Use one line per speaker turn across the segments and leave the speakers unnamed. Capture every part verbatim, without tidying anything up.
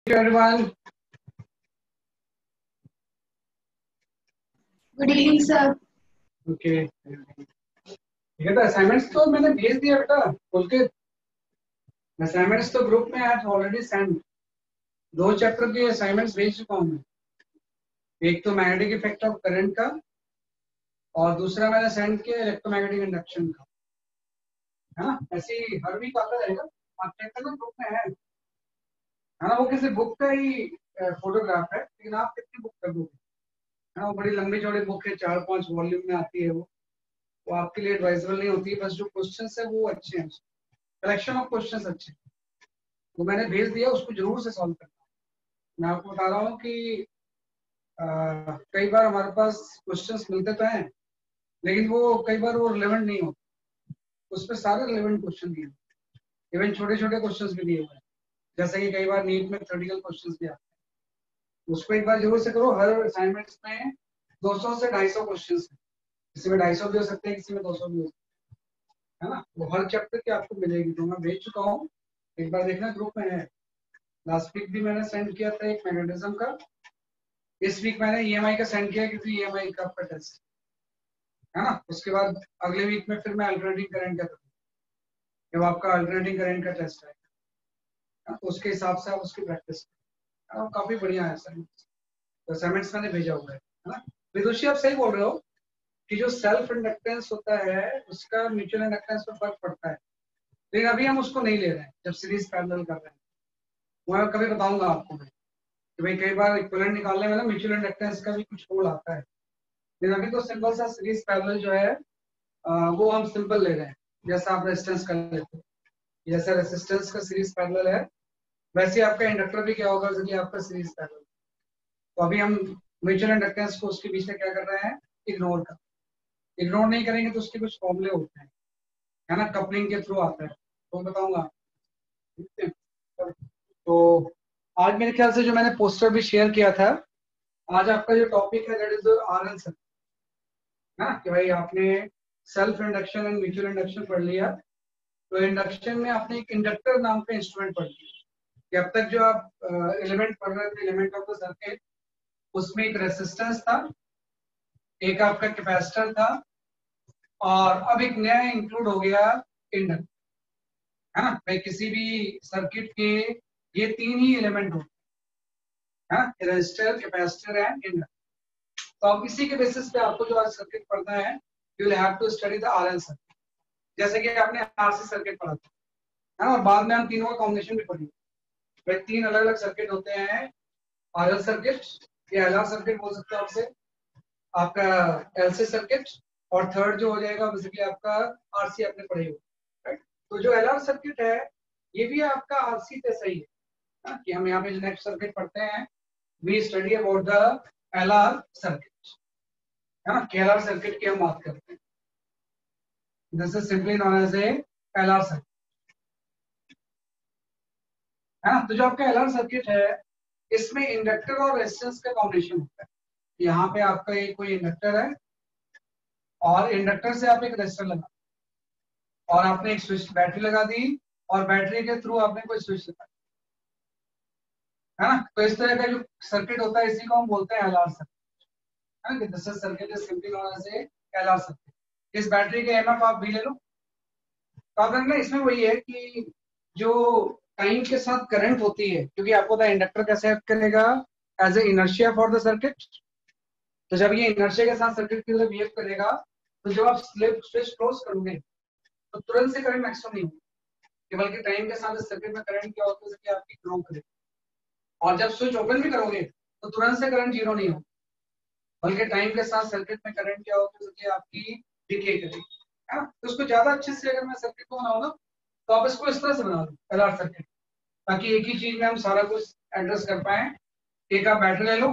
everyone.
Good evening sir.
Okay, बेटा assignments तो मैंने भेज दिया बेटा बोल के। असाइनमेंट्स तो ग्रुप में आज ऑलरेडी सेंड। दो चैप्टर के असाइनमेंट्स भेज चुका हूँ मैं। एक तो मैग्नेटिक इफेक्ट ऑफ करंट का और दूसरा मैंने सेंड किया इलेक्ट्रोमैग्नेटिक इंडक्शन का, है ना। ऐसे ही हर वीक आता रहेगा। आप चेक करना ग्रुप में है, है ना। वो किसी बुक का ही फोटोग्राफ है, लेकिन आप कितनी बुक कर दोगे, है ना। वो बड़ी लंबी चौड़ी बुक है, चार पांच वॉल्यूम में आती है वो वो आपके लिए एडवाइजेबल नहीं होती है। बस जो क्वेश्चंस है वो अच्छे हैं, कलेक्शन ऑफ क्वेश्चंस अच्छे, वो मैंने भेज दिया, उसको जरूर से सॉल्व करना। मैं आपको बता रहा हूँ कि आ, कई बार हमारे पास क्वेश्चंस मिलते तो हैं, लेकिन वो कई बार वो रिलेवेंट नहीं होते। उसमें सारे रिलेवेंट क्वेश्चन दिए, इवन छोटे छोटे क्वेश्चंस भी दिए हुए हैं। जैसे कि कई बार नीट में थ्योरेटिकल क्वेश्चंस भी आते हैं, उसको एक बार जरूर से करो। हर असाइनमेंट्स में दो सौ से ढाई सौ क्वेश्चन है, किसी में ढाई सौ भी हो सकते हैं, किसी में दो सौ भी हो सकते हैं, है ना। वो हर चैप्टर की आपको मिलेगी, तो मैं भेज चुका हूँ, एक बार देखना ग्रुप में है। लास्ट वीक भी मैंने सेंड किया था एक मैग्नेटिज्म का। इस वीक मैंने ईएमआई का सेंड किया क्योंकि ईएमआई का आपका टेस्ट है ना। उसके बाद अगले वीक में फिर मैं अल्टरनेटिंग करंट का करूँगा, जब आपका अल्टरनेटिंग करंट का टेस्ट है, तो उसके हिसाब से आप उसकी प्रैक्टिस करें। काफी बढ़िया है सर, तो असाइनमेंट्स मैंने भेजा हुआ है, है ना। विदुषी आप सही बोल रहे हो कि जो सेल्फ इंडक्टेंस होता है उसका म्यूचुअल इंडक्टेंस पर फर्क पड़ता है, लेकिन अभी हम उसको नहीं ले रहे हैं जब सीरीज पैरेलल कर रहे हैं। वो मैं कभी बताऊंगा आपको मैं कि भाई कई बार इक्विवेलेंट निकालने में ना म्यूचुअल इंडक्टेंस का भी कुछ रोल आता है, लेकिन अभी तो सिंपल सा सीरीज पैरेलल जो है आ, वो हम सिंपल ले रहे हैं। जैसा आप रेजिस्टेंस कर लेते हो, जैसे रेजिस्टेंस का सीरीज पैरेलल है, वैसे आपका इंडक्टर भी क्या होगा जैसे आपका सीरीज पैरेलल। तो अभी हम म्यूचुअल इंडक्टेंस को उसके बीच में क्या कर रहे हैं, इग्नोर कर। इग्नोर नहीं करेंगे तो उसके कुछ फॉर्मूले होते हैं, है ना, कपलिंग के थ्रू आता है, तो बताऊंगा। तो आज मेरे ख्याल से जो मैंने पोस्टर भी शेयर किया था, आज आपका जो टॉपिक है that is R L circuit, है ना। कि भाई आपने self induction and mutual induction पढ़ लिया, तो इंडक्शन में आपने एक इंडक्टर नाम का इंस्ट्रूमेंट पढ़ लिया कि अब तक जो आप एलिमेंट पढ़ रहे थे, एलिमेंट ऑफ द सर्किट, उसमें एक रेसिस्टेंस था, एक आपका कैपेसिटर था, और अब एक नया इंक्लूड हो गया इंडक्टर, है ना। भाई किसी भी सर्किट के ये तीन ही एलिमेंट होते हैं, रेजिस्टर, कैपेसिटर एंड इंडक्टर। तो अब इसी के बेसिस पे आपको जो आज सर्किट पढ़ना है, you will have to study the RL circuit. जैसे कि आपने आरसी सर्किट पढ़ा था, है ना, और बाद में हम तीनों का कॉम्बिनेशन भी पढ़ेंगे। भाई तीन अलग अलग सर्किट होते हैं, आरएल सर्किट या एलआर सर्किट बोल सकते हो आपसे, आपका एलसी सर्किट, और थर्ड जो हो जाएगा बेसिकली आपका आरसी आपने पढ़े हो, राइट। तो जो एलआर सर्किट है ये भी आपका आरसी जैसा ही है, ना? कि हम यहाँ पे जो नेक्स्ट सर्किट पढ़ते हैं, we study about the LR circuit, है ना। एलआर सर्किट की हम बात करते हैं, this is simply known as a LR circuit, है ना। तो जो आपका एलआर सर्किट है इसमें इंडक्टर और रेजिस्टेंस का कॉम्बिनेशन होता है। यहाँ पे आपका एक कोई इंडक्टर है और इंडक्टर से आप एक रेजिस्टर लगा, और आपने एक स्विच बैटरी लगा दी, और बैटरी के थ्रू आपने कोई स्विच लगा, है ना। तो इस तरह का जो सर्किट होता है इसी को हम बोलते हैं एलआर सर्किट, है ना। This circuit is simply known as a LR circuit. इस बैटरी के एमएफ आप भी ले लो। तो आप देखना इसमें वही है कि जो टाइम के साथ करंट होती है, क्योंकि आपको पता है इंडक्टर कैसे एक्ट करेगा, as a inertia for the circuit. तो जब ये इनर्शिया के साथ सर्किट की तरह बिहेव करेगा, तो जब आप स्विच क्लोज करोगे तो तुरंत से करंट मैक्सिमम नहीं होगा, बल्कि टाइम के साथ सर्किट में करंट क्या होता है कि आपकी ग्रो करेगी। और जब स्विच ओपन भी करोगे तो तुरंत से करंट जीरो नहीं होगा, बल्कि टाइम के साथ सर्किट में करंट क्या होता है कि आपकी डिके करेगी, है ना। तो उसको ज्यादा अच्छे से अगर मैं सर्किट को बनाऊँ ना, तो आप इसको इस तरह से बना लो एलआर सर्किट, ताकि एक ही चीज में हम सारा कुछ एड्रेस कर पाए। एक आप बैटरी ले लो,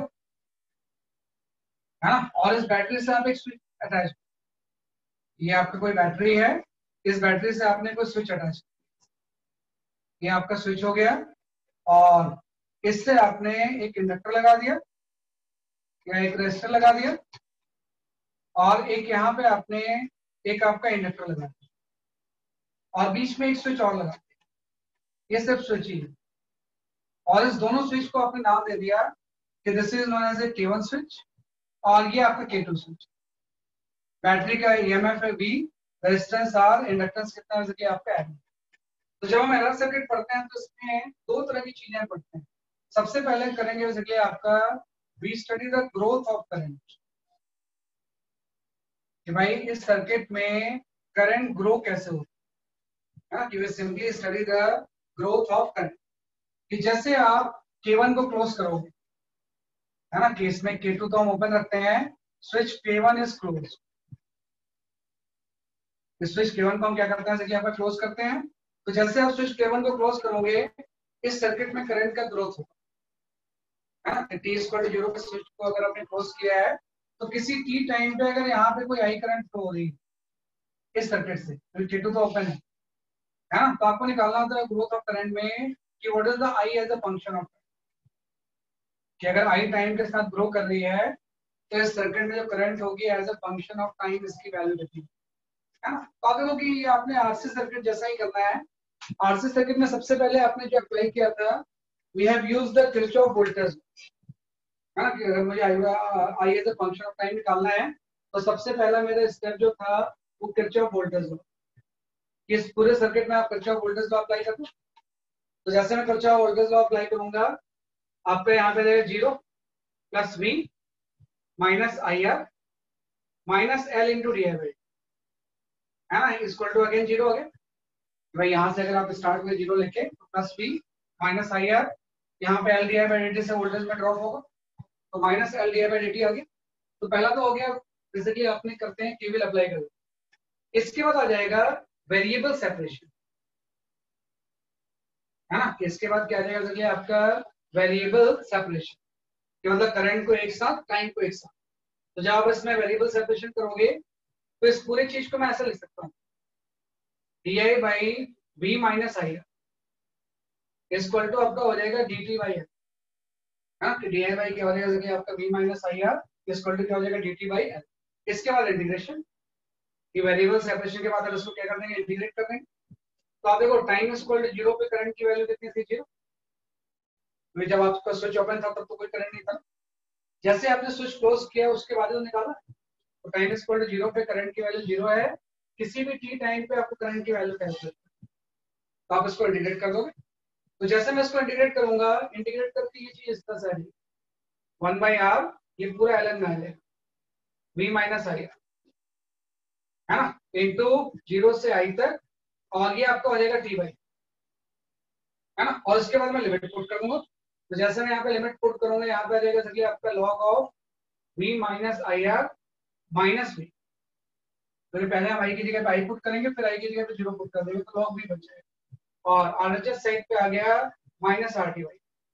है ना, और इस बैटरी से आप एक स्विच अटैच, ये आपका कोई बैटरी है, इस बैटरी से आपने कोई स्विच अटैच, ये आपका स्विच हो गया, और इससे आपने एक इंडक्टर लगा दिया या एक रेजिस्टर लगा दिया, और एक यहाँ पे आपने एक आपका इंडक्टर लगा दिया, और बीच में एक स्विच और लगा दिया। ये सब स्विच ही है। और इस दोनों स्विच को आपने नाम दे दिया कि this is known as a K one switch और ये आपका के टू स्विच। बैटरी का ईएमएफ है V, रेजिस्टेंस R, इंडक्टेंस कितना है कि आपका है। तो जब हम एलआर सर्किट पढ़ते हैं तो इसमें दो तरह की चीजें पढ़ते हैं। सबसे पहले करेंगे बेसिकली आपका we study the growth of current, कि भाई इस सर्किट में करंट ग्रो कैसे होता है, कि we simply study the growth of current. कि जैसे आप के वन को क्लोज करोगे, है ना, केस में के टू तो हम ओपन रखते हैं, switch K one is close, switch K one को हम क्या करते हैं, आपका क्लोज करते हैं। तो जैसे आप स्विच के वन को क्लोज करोगे, इस सर्किट में करंट का ग्रोथ होगा, है ना। टी इक्वल जीरो पे स्विच को अगर आपने क्लोज किया है तो किसी टी टाइम पे अगर यहाँ पे कोई आई करंट फ्लो हो रही है इस सर्किट से, तो के टू तो ओपन है, है ना, तो आपको निकालना होता है ग्रोथ ऑफ करंट में कि what is the I as a function of, कि अगर आई टाइम के साथ ग्रो कर रही है तो इस सर्किट में जो करंट होगी as a function of time इसकी वैल्यू कितनी है ना। तो आप देखो कि आपने आरसी सर्किट जैसा ही करना है। आरसी सर्किट में सबसे पहले आपने जो अप्लाई किया था, we have used the Kirchhoff voltage, है ना, कि अगर मुझे I as a function of time निकालना है तो सबसे पहला मेरा स्टेप जो था वो किरचॉफ वोल्टेज लॉ। इस पूरे सर्किट में आप किरचॉफ वोल्टेज लॉ अप्लाई करते हो। तो जैसे मैं किरचॉफ वोल्टेज लॉ अप्लाई करूंगा, आपका यहाँ पे रहेगा zero plus V minus I R minus L into D I by, है ना, इक्वल टू अगेन जीरो हो गया। भाई यहाँ से अगर आप स्टार्ट में जीरो लेके plus V minus I R, यहाँ पे L D I by D T से वोल्टेज में ड्रॉप होगा तो minus L D I by D T आ गया। तो पहला तो हो गया, बेसिकली आपने करते हैं केवीएल अप्लाई कर। इसके बाद आ जाएगा वेरिएबल सेपरेशन, है ना, इसके बाद क्या आ जाएगा बेसिकली आपका वेरिएबल सेपरेशन, कि मतलब करंट को एक साथ टाइम को एक साथ। तो जब आप इसमें वेरिएबल सेपरेशन करोगे तो इस पूरे चीज को मैं ऐसा लिख सकता हूँ, D I by V minus I equal to आपका हो जाएगा डी टी बाई एल, है ना, कि डी आई बाई क्या हो जाएगा कि आपका V minus I R equal to क्या हो जाएगा डी टी बाई एल। इसके बाद इंटीग्रेशन, कि वेरिएबल सेपरेशन के बाद इसको क्या कर देंगे, इंटीग्रेट कर देंगे। तो आप देखो टाइम इक्वल टू जीरो पे करंट की वैल्यू कितनी थी, जीरो। जब आपका स्विच ओपन था तब तो कोई करंट नहीं था, जैसे आपने स्विच क्लोज किया उसके बाद तो निकाला, तो टाइम इक्वल टू जीरो पे करंट की वैल्यू जीरो है। किसी भी टी टाइम पे आपको करंट की वैल्यू कैलकुलेट करनी है, तो आप इसको इंटीग्रेट कर दोगे। तो जैसे मैं इसको इंटीग्रेट करूंगा, इंटीग्रेट करके ये चीज इस तरह से आएगी, वन बाई आर, ये पूरा एल एन में आ जाएगा, वी माइनस आई, है ना, इंटू जीरो से आई तक, और ये आपका हो जाएगा टी बाई, है ना। और इसके बाद मैं लिमिट पुट कर दूंगा। तो जैसे मैं यहाँ पे लिमिट पुट करूंगा, यहाँ पे आ जाएगा सर आपका log of V minus I R minus V. तो पहले हम आई की जगह पे आई पुट करेंगे, फिर आई की जगह पे जीरो पुट कर देंगे, तो लॉग भी बच जाएगा। और आरएचएस साइड पे आ गया माइनस आर टी वाई,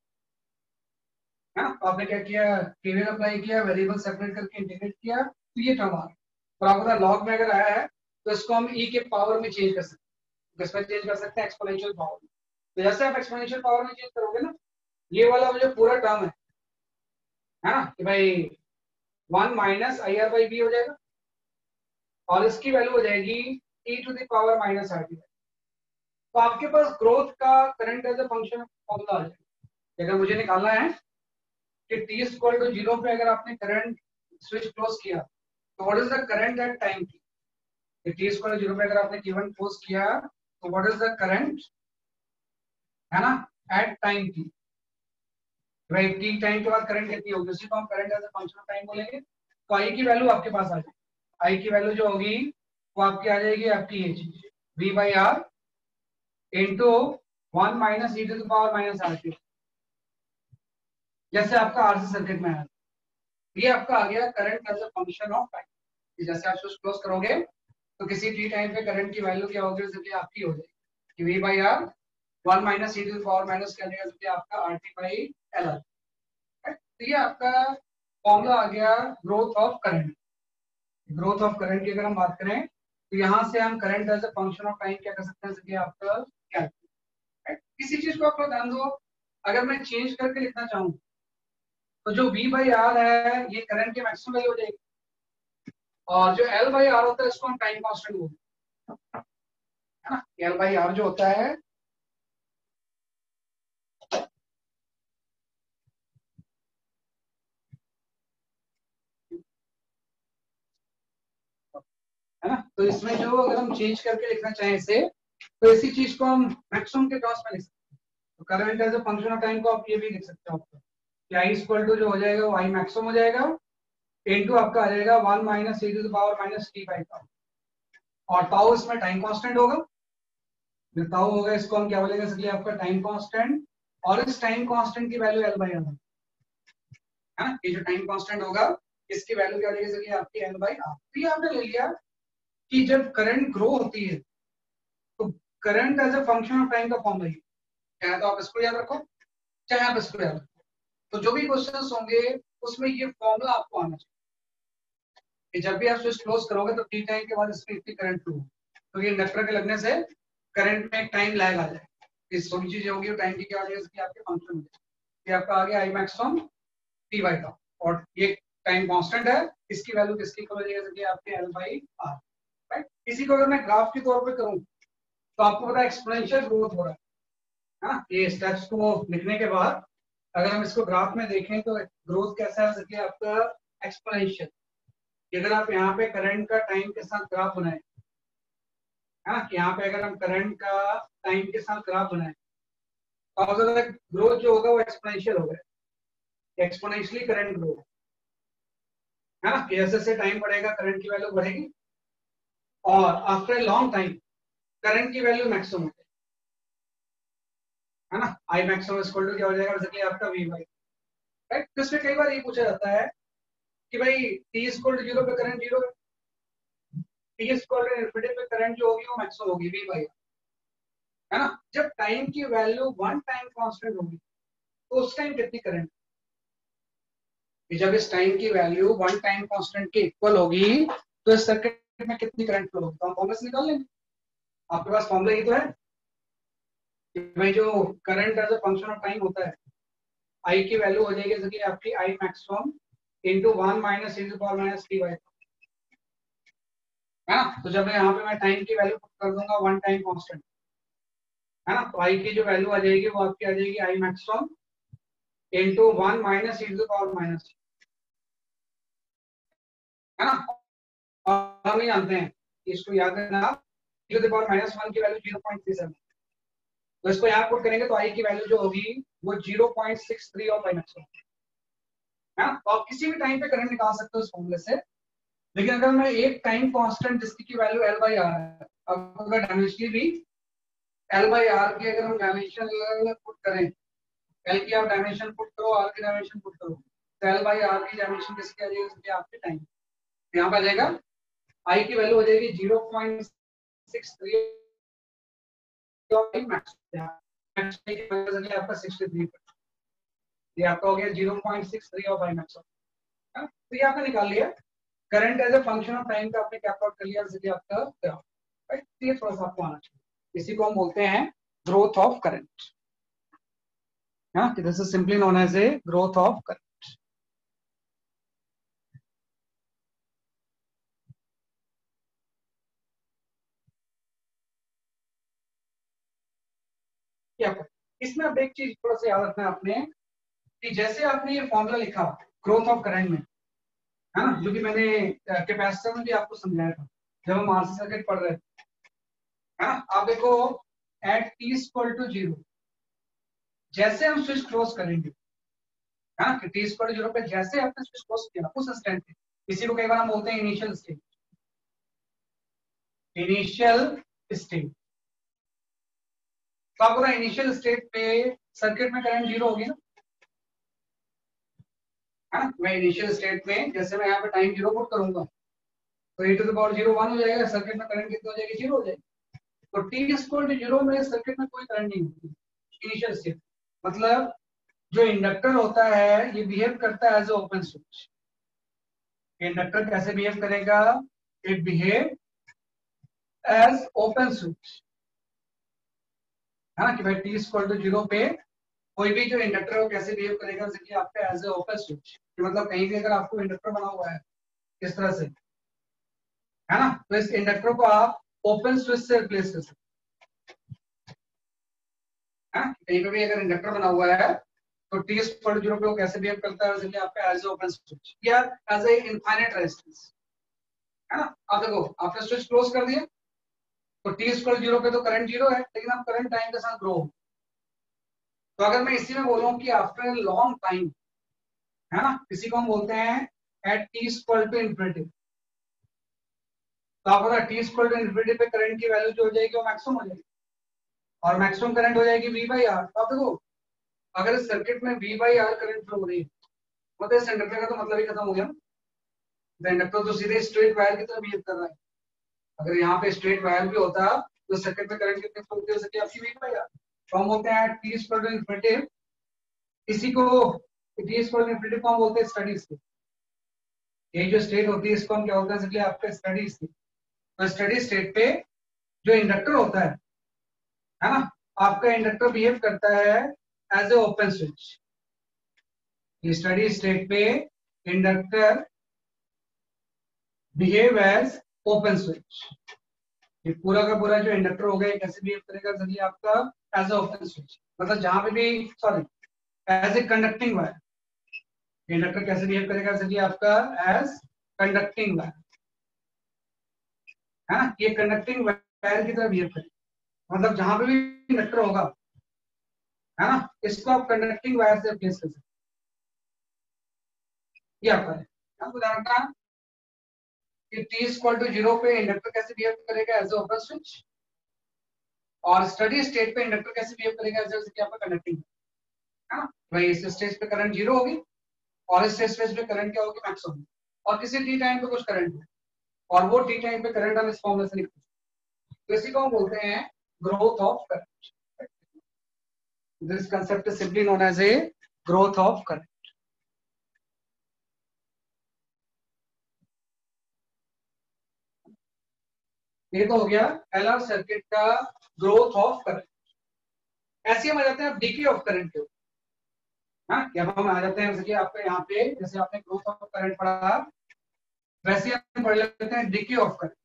है ना। तो आपने क्या किया, केवीएल अप्लाई किया, वेरिएबल सेपरेट करके इंटीग्रेट किया, तो ये टर्म आ गया। और आपका लॉग में अगर आया है तो इसको हम ई के पावर में चेंज कर सकते हैं, किसमें चेंज कर सकते हैं, एक्सपोनेंशियल पावर में। तो जैसे आप एक्सपोनेंशियल पावर में चेंज करोगे ना, ये वाला जो पूरा टर्म है, है ना, कि भाई one minus I R by B हो जाएगा, और इसकी वैल्यू हो जाएगी e to the power minus R T. तो आपके पास ग्रोथ का current as a function formula आ जाएगा। अगर मुझे निकालना है कि t इक्वल टू जीरो पे अगर आपने करंट स्विच क्लोज किया तो what is the current at time t, t equal to zero पे अगर आपने कीवन क्लोज किया तो व्हाट इज द करंट, है ना, एट टाइम t। भाई t टाइम के बाद करंट कितनी होगी, उसी को हम current as a function of time बोलेंगे। तो आई की वैल्यू आपके पास आ जाएगी, आई की वैल्यू जो होगी वो आपकी आ जाएगी आपकी ये चीज v by R into one minus E to the power minus R T, जैसे आपका आरसी सर्किट में है। ये आपका आ गया current as a function of time. जैसे आप स्विच क्लोज करोगे तो किसी टी टाइम पे करंट की वैल्यू क्या होगी, जैसे आपकी हो जाएगी कि v by R one minus E to the power minus क्या जाएगा, जैसे आपका R T by L R. तो ये आपका फॉर्मूला आ गया growth of current. Growth of current की अगर हम बात करें तो यहाँ से हम current as a function of time क्या कर सकते हैं, जैसे आपका क्या किसी चीज को आपको ध्यान दो, अगर मैं चेंज करके लिखना चाहूँ तो जो v बाई आर है ये करंट की मैक्सिमम वैल्यू हो जाएगी, और जो l बाई आर होता है इसको हम टाइम कांस्टेंट बोलते हैं, है ना। l बाई आर जो होता है तो इसमें जो अगर हम चेंज करके लिखना चाहें इसे, तो इसी चीज को हम मैक्सिमम के टर्म्स में लिख सकते हैं। तो current as a function of time को आप ये भी लिख सकते हो, आपको कि आई इक्वल टू जो हो जाएगा वो आई मैक्सिमम हो जाएगा, इनटू आपका आ जाएगा one minus E to the power minus T by tau, और टाउ इसमें टाइम कांस्टेंट होगा, जो टाउ होगा इसको हम क्या बोलेंगे, इसलिए आपका टाइम कांस्टेंट, और इस टाइम कांस्टेंट की वैल्यू एल बाई आर है ना। ये जो टाइम कांस्टेंट होगा इसकी वैल्यू क्या हो जाएगी, इसलिए आपकी एल बाई आर। तो ये आपने ले लिया कि जब करंट ग्रो होती है तो current as a function of time का फॉर्म है, चाहे तो आप इसको याद रखो चाहे आप इसको याद रखो, तो जो भी क्वेश्चंस होंगे उसमें ये फॉर्मूला आपको आना चाहिए कि जब भी आप स्विच क्लोज करोगे तो टी टाइम के बाद इसमें इतनी करंट फ्लो, तो ये इंडक्टर के लगने से करंट में एक टाइम लैग आ जाए, इस थोड़ी चीज होगी टाइम की क्या वजह से आपके फंक्शन हो, ये आपका आ गया I maximum T by tau, और ये टाइम कांस्टेंट है, इसकी वैल्यू किसकी हो जाएगी, आपके एल बाई आर, राइट। इसी को अगर मैं ग्राफ के तौर पे करूं तो आपको पता है एक्सपोनेंशियल ग्रोथ हो रहा है हाँ, ये स्टेप्स को लिखने के बाद अगर हम इसको ग्राफ में देखें तो ग्रोथ कैसा है, देखिए आपका एक्सपोनेंशियल। अगर आप यहाँ पे करंट का टाइम के साथ ग्राफ बनाए हाँ, यहाँ पे अगर हम करंट का टाइम के साथ ग्राफ बनाए तो ग्रोथ जो होगा वो एक्सपोनेंशियल होगा, एक्सपोनेंशियली करंट ग्रो है ना, जैसे जैसे टाइम बढ़ेगा करंट की वैल्यू बढ़ेगी, और after a long time current की वैल्यू मैक्सिमम होगी है ना, आई मैक्सिमम इक्वल टू क्या हो जाएगा, जैसे आपका वी बाई, राइट। तो इसमें कई बार ये पूछा जाता है कि भाई टी इक्वल टू जीरो पे करंट जीरो है, टी इक्वल टू इनफिनिटी पे करंट जो होगी वो मैक्सिमम होगी वी बाई, है ना। जब टाइम की वैल्यू वन टाइम कांस्टेंट होगी तो उस टाइम कितनी करंट, जब इस टाइम की वैल्यू वन टाइम कांस्टेंट के इक्वल होगी तो इस सर्किट में कितनी करंट फ्लो होगी, तो हम फॉर्मूला से निकाल लेंगे। आपके पास फॉर्मूला ये तो है कि भाई जो current as a function of time होता है, आई की वैल्यू हो जाएगी जैसे कि आपकी I maximum into one minus E to power minus T by, है ना। तो जब यहाँ पे मैं टाइम की वैल्यू कर दूंगा वन टाइम कांस्टेंट, है ना, तो आई की जो वैल्यू आ जाएगी वो आपकी आ जाएगी I maximum into one minus E to power minus, है ना। और हम ये जानते हैं, इसको याद रखना आप, e to the power minus one की value zero point three seven, तो इसको यहाँ पुट करेंगे तो आई की वैल्यू जो होगी वो zero point six three of I maximum, है ना। तो आप किसी भी टाइम पे करंट निकाल सकते हो इस फॉर्मूले से, लेकिन अगर मैं एक टाइम कांस्टेंट जिसकी की वैल्यू एल बाई आर है, अब अगर डायमेंशनली भी एल बाई आर की अगर हम डायमेंशन पुट करें, एल की आप डायमेंशन पुट करो, आर की डायमेंशन पुट करो, तो एल बाई आर की डायमेंशन किसकी आ जाएगी, आपके टाइम यहाँ पे आ जाएगा, आई की वैल्यू हो जाएगी जीरो पॉइंट सिक्स थ्री आपका सिक्सटी थ्री, ये आपका हो गया zero point six three of I maximum, तो ये आपने निकाल लिया current as a function of time का, आपने क्या प्लॉट कर लिया, जैसे आपका ग्राफ, राइट। ये थोड़ा सा आपको आना चाहिए, इसी को हम बोलते हैं ग्रोथ ऑफ करंट, हाँ, this is simply known as a growth of current. इसमें अब एक चीज थोड़ा सा याद रखना है आपने कि जैसे आपने ये फॉर्मूला लिखा ग्रोथ ऑफ करंट में, है ना, जो कि मैंने कैपेसिटर में भी आपको समझाया था जब हम आरसी सर्किट पढ़ रहे थे, है ना। आप देखो at T equal to zero जैसे हम स्विच क्लोज करेंगे, है ना, टी इक्वल टू जीरो पे जैसे आपने स्विच क्लोज किया उस इंस्टेंट पे, इसी को कई बार हम बोलते हैं इनिशियल स्टेट, इनिशियल स्टेट। तो आपको इनिशियल स्टेट पे सर्किट में करंट जीरो होगी ना, है ना। मैं इनिशियल स्टेट में जैसे मैं यहाँ पे टाइम जीरो पुट करूंगा तो e to the power zero one हो जाएगा, सर्किट में करंट कितनी हो जाएगी, जीरो हो जाएगी। तो टी इक्वल टू जीरो में सर्किट में कोई करंट नहीं होती इनिशियल स्टेट, मतलब जो इंडक्टर होता है ये बिहेव करता है as a open switch. Inductor कैसे बिहेव करेगा, it behave as open switch, है ना, कि भाई टी इक्वल टू जीरो पे कोई भी जो इंडक्टर है कैसे बिहेव करेगा, जैसे कि आपका एज ए ओपन स्विच, मतलब कहीं भी अगर आपको इंडक्टर बना हुआ है इस तरह से, है ना, तो इस इंडक्टर को आप ओपन स्विच से रिप्लेस कर सकते हैं। कहीं पे भी अगर इंडक्टर बना हुआ है तो टी इक्वल टू जीरो पे वो कैसे बिहेव करता है, जैसे कि आपका एज ए ओपन स्विच या एज ए इनफाइनाइट रेजिस्टेंस, है ना। अब देखो आपने स्विच क्लोज कर दिया तो टी स्क्वायर जीरो पे तो करंट जीरो है, लेकिन अब करंट टाइम के साथ ग्रो हो। तो अगर मैं इसी में बोलूं कि आफ्टर लॉन्ग टाइम, है ना, इसी को हम बोलते हैं at T square to infinity. तो आपको पता है टी स्क्वायर टू इन्फिनिटी पे करंट की वैल्यू जो हो जाएगी वो मैक्सिमम हो जाएगी, और मैक्सिमम करंट हो जाएगी वी बाई आर। तो आप देखो अगर इस सर्किट में V by R current flow हो रही है मतलब इस इंडक्टर का तो मतलब ही खत्म हो गया। इंडक्टर तो सीधे स्ट्रेट वायर की तरह बिहेव कर रहा है। अगर यहाँ पे स्ट्रेट वायर भी होता तो सर्किट में करंट कितने फ्लो हो सके आपकी वी बाई आर। तो हम बोलते हैं टी स्क्वायर टू इन्फिनिटी, इसी को टी स्क्वायर टू इन्फिनिटी को हम बोलते हैं स्टडी स्टेट। ये जो स्टेट होती है इसको हम क्या बोलते हैं इसलिए आपका स्टडी स्टेट। तो स्टडी स्टेट पे जो इंडक्टर होता है है ना, आपका इंडक्टर बिहेव करता है as a open switch. Steady state पे inductor behave as open switch. ये पूरा का पूरा जो इंडक्टर होगा ये कैसे बिहेव करेगा जल्दी आपका एज ए ओपन स्विच, मतलब जहां पे भी sorry as a conducting wire. Inductor कैसे बिहेव करेगा जल्दी आपका एज कंडक्टिंग वायर, है ना। ये कंडक्टिंग वायर की तरह बिहेव करेगा, मतलब जहां पे भी इंडक्टर होगा, है ना, इसको आप कंडक्टिंग वायर से रिप्लेस कर सकते। ये आपका है आपको ध्यान रखना कि टी इक्वल टू जीरो पे इंडक्टर कैसे बिहेव करेगा एज ए ओपन स्विच, और स्टडी स्टेट पे इंडक्टर कैसे बिहेव करेगा एज ए आपका कंडक्टिंग, है ना। भाई इस स्टेज पे करंट जीरो होगी और इस स्टेज पे करंट क्या होगी मैक्सिमम, और किसी टी टाइम पे कुछ करंट है और वो टी टाइम पे करंट हम इस फॉर्मूले से निकलते हैं। तो इसी को हम बोलते हैं growth of current. This concept is simply known as a growth of current. ये तो हो गया एलआर सर्किट का ग्रोथ ऑफ करंट। ऐसे हम आ जाते हैं डीके ऑफ करंट के ऊपर। हाँ, जब हम आ जाते हैं जैसे कि आपके यहाँ पे जैसे आपने ग्रोथ ऑफ करंट पढ़ा वैसे हम पढ़ लेते हैं डीके ऑफ करंट।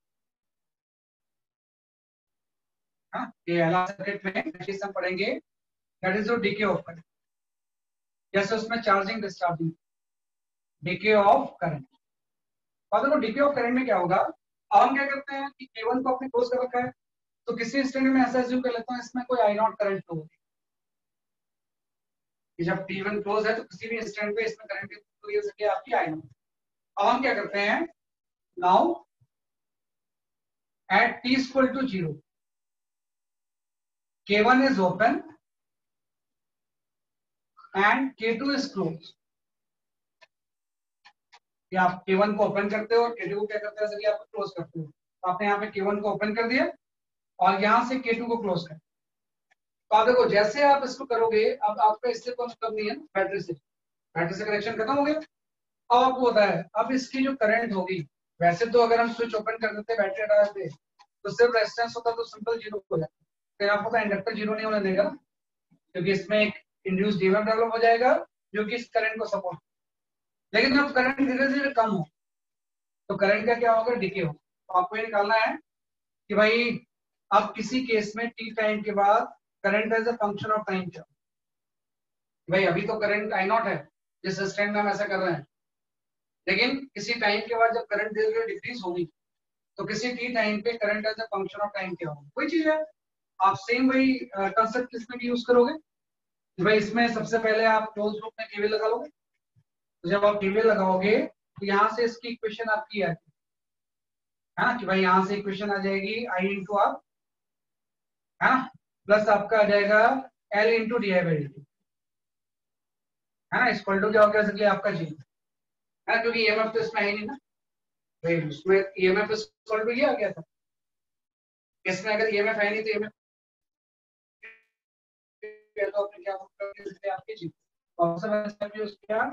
हाँ, ये एलआर सर्किट में चीज हम पढ़ेंगे that is decay of current. जैसे उसमें charging discharging, decay of current. और देखो डीके ऑफ करंट में क्या होगा, अब हम क्या करते हैं कि के वन को आपने क्लोज कर रखा है तो किसी इंस्टेंट में ऐसा एज्यूम कर लेता हूं इसमें कोई आई नॉट करंट फ्लो होगी कि जब टी वन क्लोज है तो किसी भी इंस्टेंट पे इसमें करंट फ्लो हो सके आपकी आई नॉट। अब हम क्या करते हैं now at T equal to zero K one is open and K two is close. आप के वन को ओपन करते हो और के टू को क्या करते हैं आप क्लोज करते हो। तो आपने यहाँ पे के वन को ओपन कर दिया और यहाँ से के टू को क्लोज कर। तो आप देखो जैसे आप इसको करोगे अब आपका इससे कोई मतलब नहीं है बैटरी से, बैटरी से कनेक्शन खत्म हो गया। अब आपको होता है अब इसकी जो करंट होगी, वैसे तो अगर हम स्विच ओपन कर देते बैटरी हटा देते तो सिर्फ रेजिस्टेंस होता तो सिंपल जीरो हो जाता। फिर आपको पता है इंडक्टर जीरो नहीं होने देगा क्योंकि इसमें एक इंड्यूस डीएमएफ डेवलप हो जाएगा जो कि इस करंट को सपोर्ट। लेकिन जब करंट धीरे धीरे कम हो तो करंट का क्या होगा डीके हो। तो आपको ये निकालना है कि भाई अब किसी केस में टी टाइम के बाद current as a function of time क्या, भाई अभी तो करंट आई नॉट है जिस स्टैंड में हम ऐसा कर रहे हैं, लेकिन किसी टाइम के बाद जब करंट धीरे धीरे डिक्रीज होगी तो किसी टी टाइम पे current as a function of time क्या होगा। वही चीज है, आप सेम वही कंसेप्ट इसमें भी यूज करोगे कि भाई इसमें सबसे पहले आप क्लोज लूप में केवीएल लगा लोगे। तो जब आप केवीएल लगाओगे तो यहाँ से इसकी इक्वेशन आपकी आएगी, है ना, कि भाई यहाँ से इक्वेशन आ जाएगी आई इंटू आर, है ना, प्लस आपका आ जाएगा L into D I by D T, है ना, इक्वल टू क्या हो गया सकते आपका जी, है ना, क्योंकि ईएमएफ तो इसमें है नहीं ना, भाई उसमें ईएमएफ इक्वल टू ये आ गया था। इसमें अगर ईएमएफ है नहीं तो ईएमएफ तो आपने क्या कर सकते हैं आपकी जी कौन सा मैंने यूज किया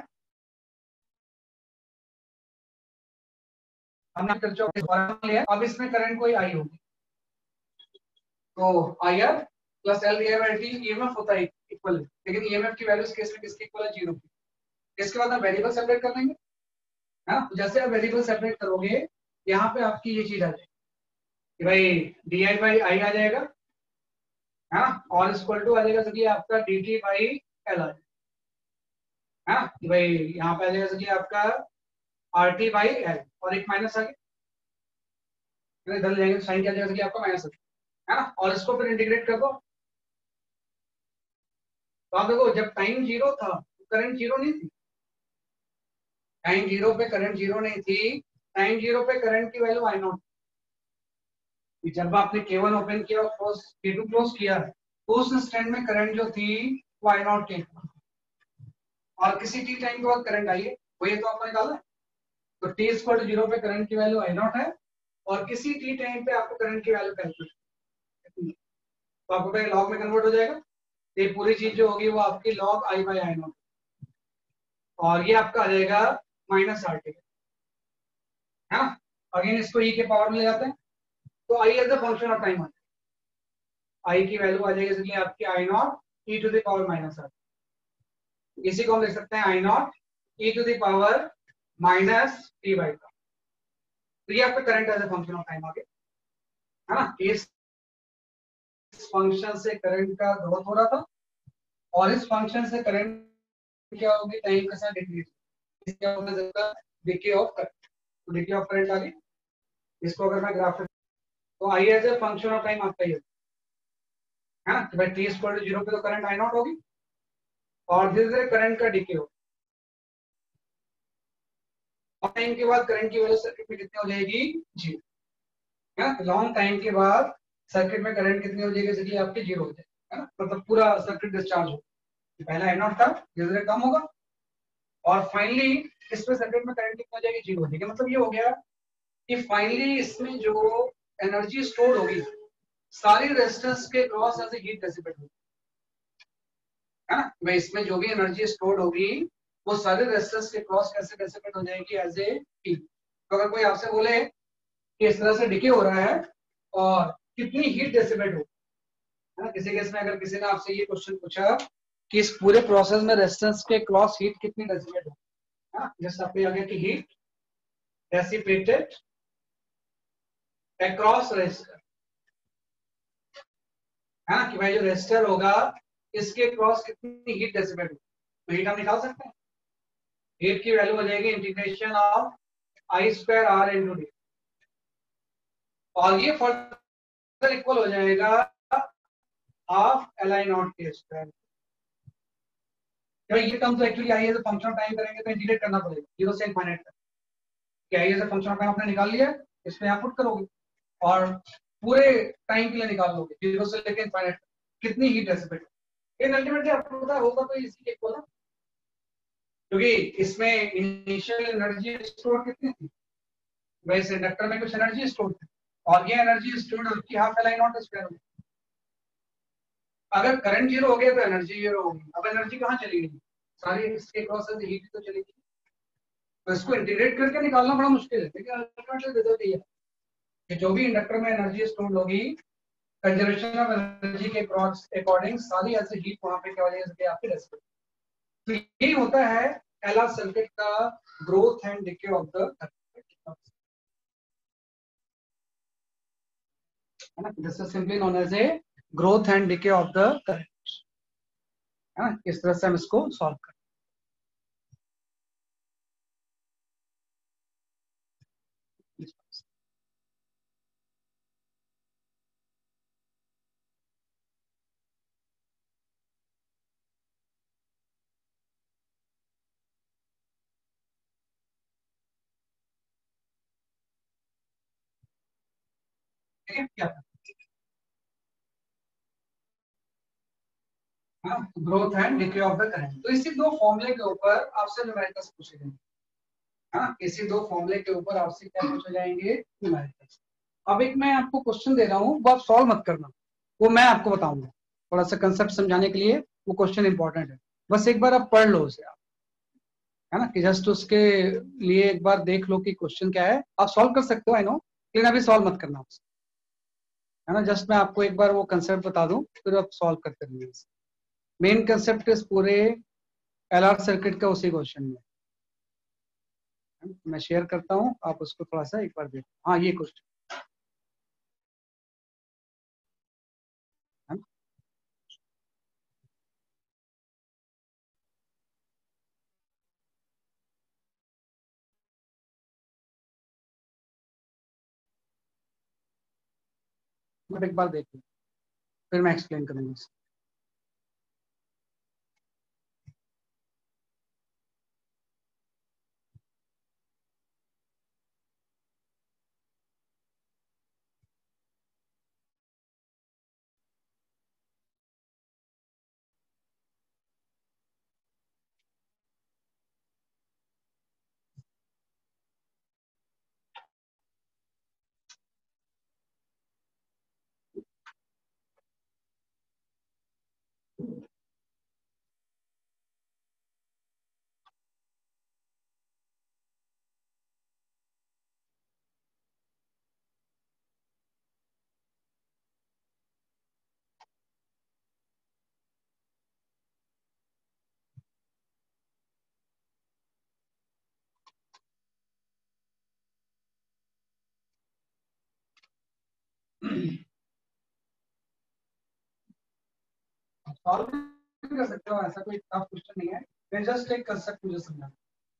हमने कर लिया। अब इसमें करंट कोई आई होगी तो I R plus L D I by D EMF होता है इक्वल, लेकिन ईएमएफ की वैल्यू इस केस में किसकी इक्वल है जीरो की। इसके बाद हम वेरिएबल सेपरेट कर लेंगे, हाँ, जैसे आप वेरिएबल सेपरेट करोगे यहाँ पे आपकी ये चीज आ जाएगी कि भाई डी आई बाई आई आ जाएगा, है ना, और इक्वल टू आ जाएगा सकी आपका डी टी बाई एल आ जाएगा, है ना, कि भाई यहाँ पे आ जाएगा सकी आपका आर टी बाई एल और एक माइनस आ गया। इधर ले जाएंगे साइन क्या जाएगा आपका माइनस है ना, और इसको फिर इंटीग्रेट कर दो। तो आप देखो जब टाइम जीरो था करंट जीरो नहीं थी, टाइम जीरो पे करंट जीरो नहीं थी, टाइम जीरो पे करंट की वैल्यू आई नॉट। जब आपने के वन ओपन किया और क्लोज के टू क्लोज किया तो उस इंस्टेंट में करंट जो थी वो आई नॉट के, और किसी टी टाइम के बाद करंट आई है वही तो आपने निकाला है। तो टी इक्वल टू जीरो पे करंट की वैल्यू आई नॉट है, और किसी टी टाइम पे आपको करंट की वैल्यू कैलकुलेट, तो आपको पहले लॉग में कन्वर्ट हो जाएगा। ये पूरी चीज जो होगी वो आपकी log I by I naught, और ये आपका आ जाएगा माइनस आर टी है ना। अगेन इसको ई के पावर में ले जाते हैं, तो I as a function of time, I की वैल्यू आ जाएगी इसलिए आपकी I naught e to the power minus R, इसी को हम लिख सकते हैं I naught e to the power minus T by का। तो ये आपका current as a function of time आ गया है ना। इस फंक्शन से करंट का ग्रोथ हो रहा था, और इस फंक्शन से करंट क्या होगी टाइम के साथ डिक्रीज, क्या होगा डिके ऑफ करंट, तो डिके ऑफ करंट आ गई। इसको अगर मैं ग्राफ, तो I as a function of time आपका ये है ना, भाई टी इक्वल टू जीरो पे तो करंट आई नॉट होगी, और धीरे धीरे करंट का डिके हो, और टाइम के बाद करंट की वैल्यू सर्किट में कितनी हो जाएगी जीरो, है ना। लॉन्ग टाइम के बाद सर्किट में करंट कितनी हो जाएगी इसलिए आपकी जीरो हो जाएगी है ना, मतलब पूरा सर्किट डिस्चार्ज हो, पहला आई नॉट था धीरे धीरे कम होगा, और फाइनली इस पे सर्किट में करंट कितनी हो जाएगी जीरो हो जाएगी। मतलब ये हो गया कि फाइनली इसमें जो एनर्जी स्टोर होगी सारी रेजिस्टेंस के क्रॉस ऐसे हीट डिसिपेट होगी है ना, मैं इसमें जो भी एनर्जी स्टोर होगी वो सारे रेजिस्टेंस के क्रॉस कैसे डिसिपेट हो जाएगी एज ए हीट। तो अगर कोई आपसे बोले कि इस तरह से डिके हो रहा है और कितनी हीट डिसिपेट हो, है ना, किसी केस में अगर किसी ने आपसे ये क्वेश्चन पूछा कि इस पूरे प्रोसेस में रेजिस्टेंस के क्रॉस हीट कितनी डिसिपेट हो, है ना, जैसे आपको आ गया कि हीट डिसिपेटेड अक्रॉस रेजिस्टर, है ना, कि भाई जो रेजिस्टर होगा इसके क्रॉस कितनी हीट डेसिपेट, तो हीट हम निकाल सकते हैं। हीट की वैल्यू हो जाएगी integration of I square R into D, और ये फर्दर इक्वल हो जाएगा हाफ एल आई नॉट के स्क्वायर। ये टर्म तो actually I as a function of time करेंगे तो इंटीग्रेट करना पड़ेगा जीरो से इनफाइनाइट तक, कि I as a function of time आपने निकाल लिया, इसमें आप पुट करोगे और पूरे टाइम के लिए निकाल लोगे जीरो से लेकर इनफाइनाइट तक कितनी हीट डेसिपेट, इन अल्टीमेटली आपको पता होगा तो इसी के इक्वल है, क्योंकि इसमें इनिशियल एनर्जी स्टोर कितनी थी, वैसे इंडक्टर में कुछ एनर्जी स्टोर थी, और ये एनर्जी स्टोर उसकी half L I naught square होगी। अगर करंट जीरो हो गया तो एनर्जी जीरो होगी, अब एनर्जी कहाँ चली गई, सारी इसके क्रॉस से हीट तो चली गई, तो इसको इंटीग्रेट करके निकालना बड़ा मुश्किल है, लेकिन अल्टीमेटली रिजल्ट ये है कि जो भी इंडक्टर में एनर्जी स्टोर होगी कंजर्वेशन ऑफ एनर्जी के अकॉर्डिंग सारी ऐसी हीट वहां पे क्या हो जाएगी आपकी रेस्पेक्ट। तो यही होता है एल आर सर्किट का growth and decay of the, this is simply known as a growth and decay of the current, है ना, इस तरह से हम इसको सॉल्व करें। ठीक है क्या, growth and decay of the current, तो इसी दो फॉर्मूले के ऊपर आपसे न्यूमेरिकल्स पूछे जाएंगे, हाँ इसी दो फॉर्मूले के ऊपर आपसे क्या पूछे जाएंगे न्यूमेरिकल्स। अब एक मैं आपको क्वेश्चन दे रहा हूँ, वो आप सॉल्व मत करना, वो मैं आपको बताऊंगा, थोड़ा सा कंसेप्ट समझाने के लिए वो क्वेश्चन इंपॉर्टेंट है, बस एक बार आप पढ़ लो उसे आप, है ना, कि जस्ट उसके लिए एक बार देख लो कि क्वेश्चन क्या है, आप सॉल्व कर सकते हो आई नो, लेकिन अभी सॉल्व मत करना उसे, है ना, जस्ट मैं आपको एक बार वो कंसेप्ट बता दूं फिर आप सॉल्व करते रहिए। मेन कंसेप्ट इस पूरे एल आर सर्किट का उसी क्वेश्चन में, मैं शेयर करता हूं आप उसको थोड़ा सा एक बार देखो, हाँ ये क्वेश्चन है। बट एक बार देख लो, फिर मैं एक्सप्लेन करूंगा। सॉल्व कर सकते हो, ऐसा कोई टफ क्वेश्चन नहीं है, मैं जस्ट एक कंसेप्ट मुझे समझा।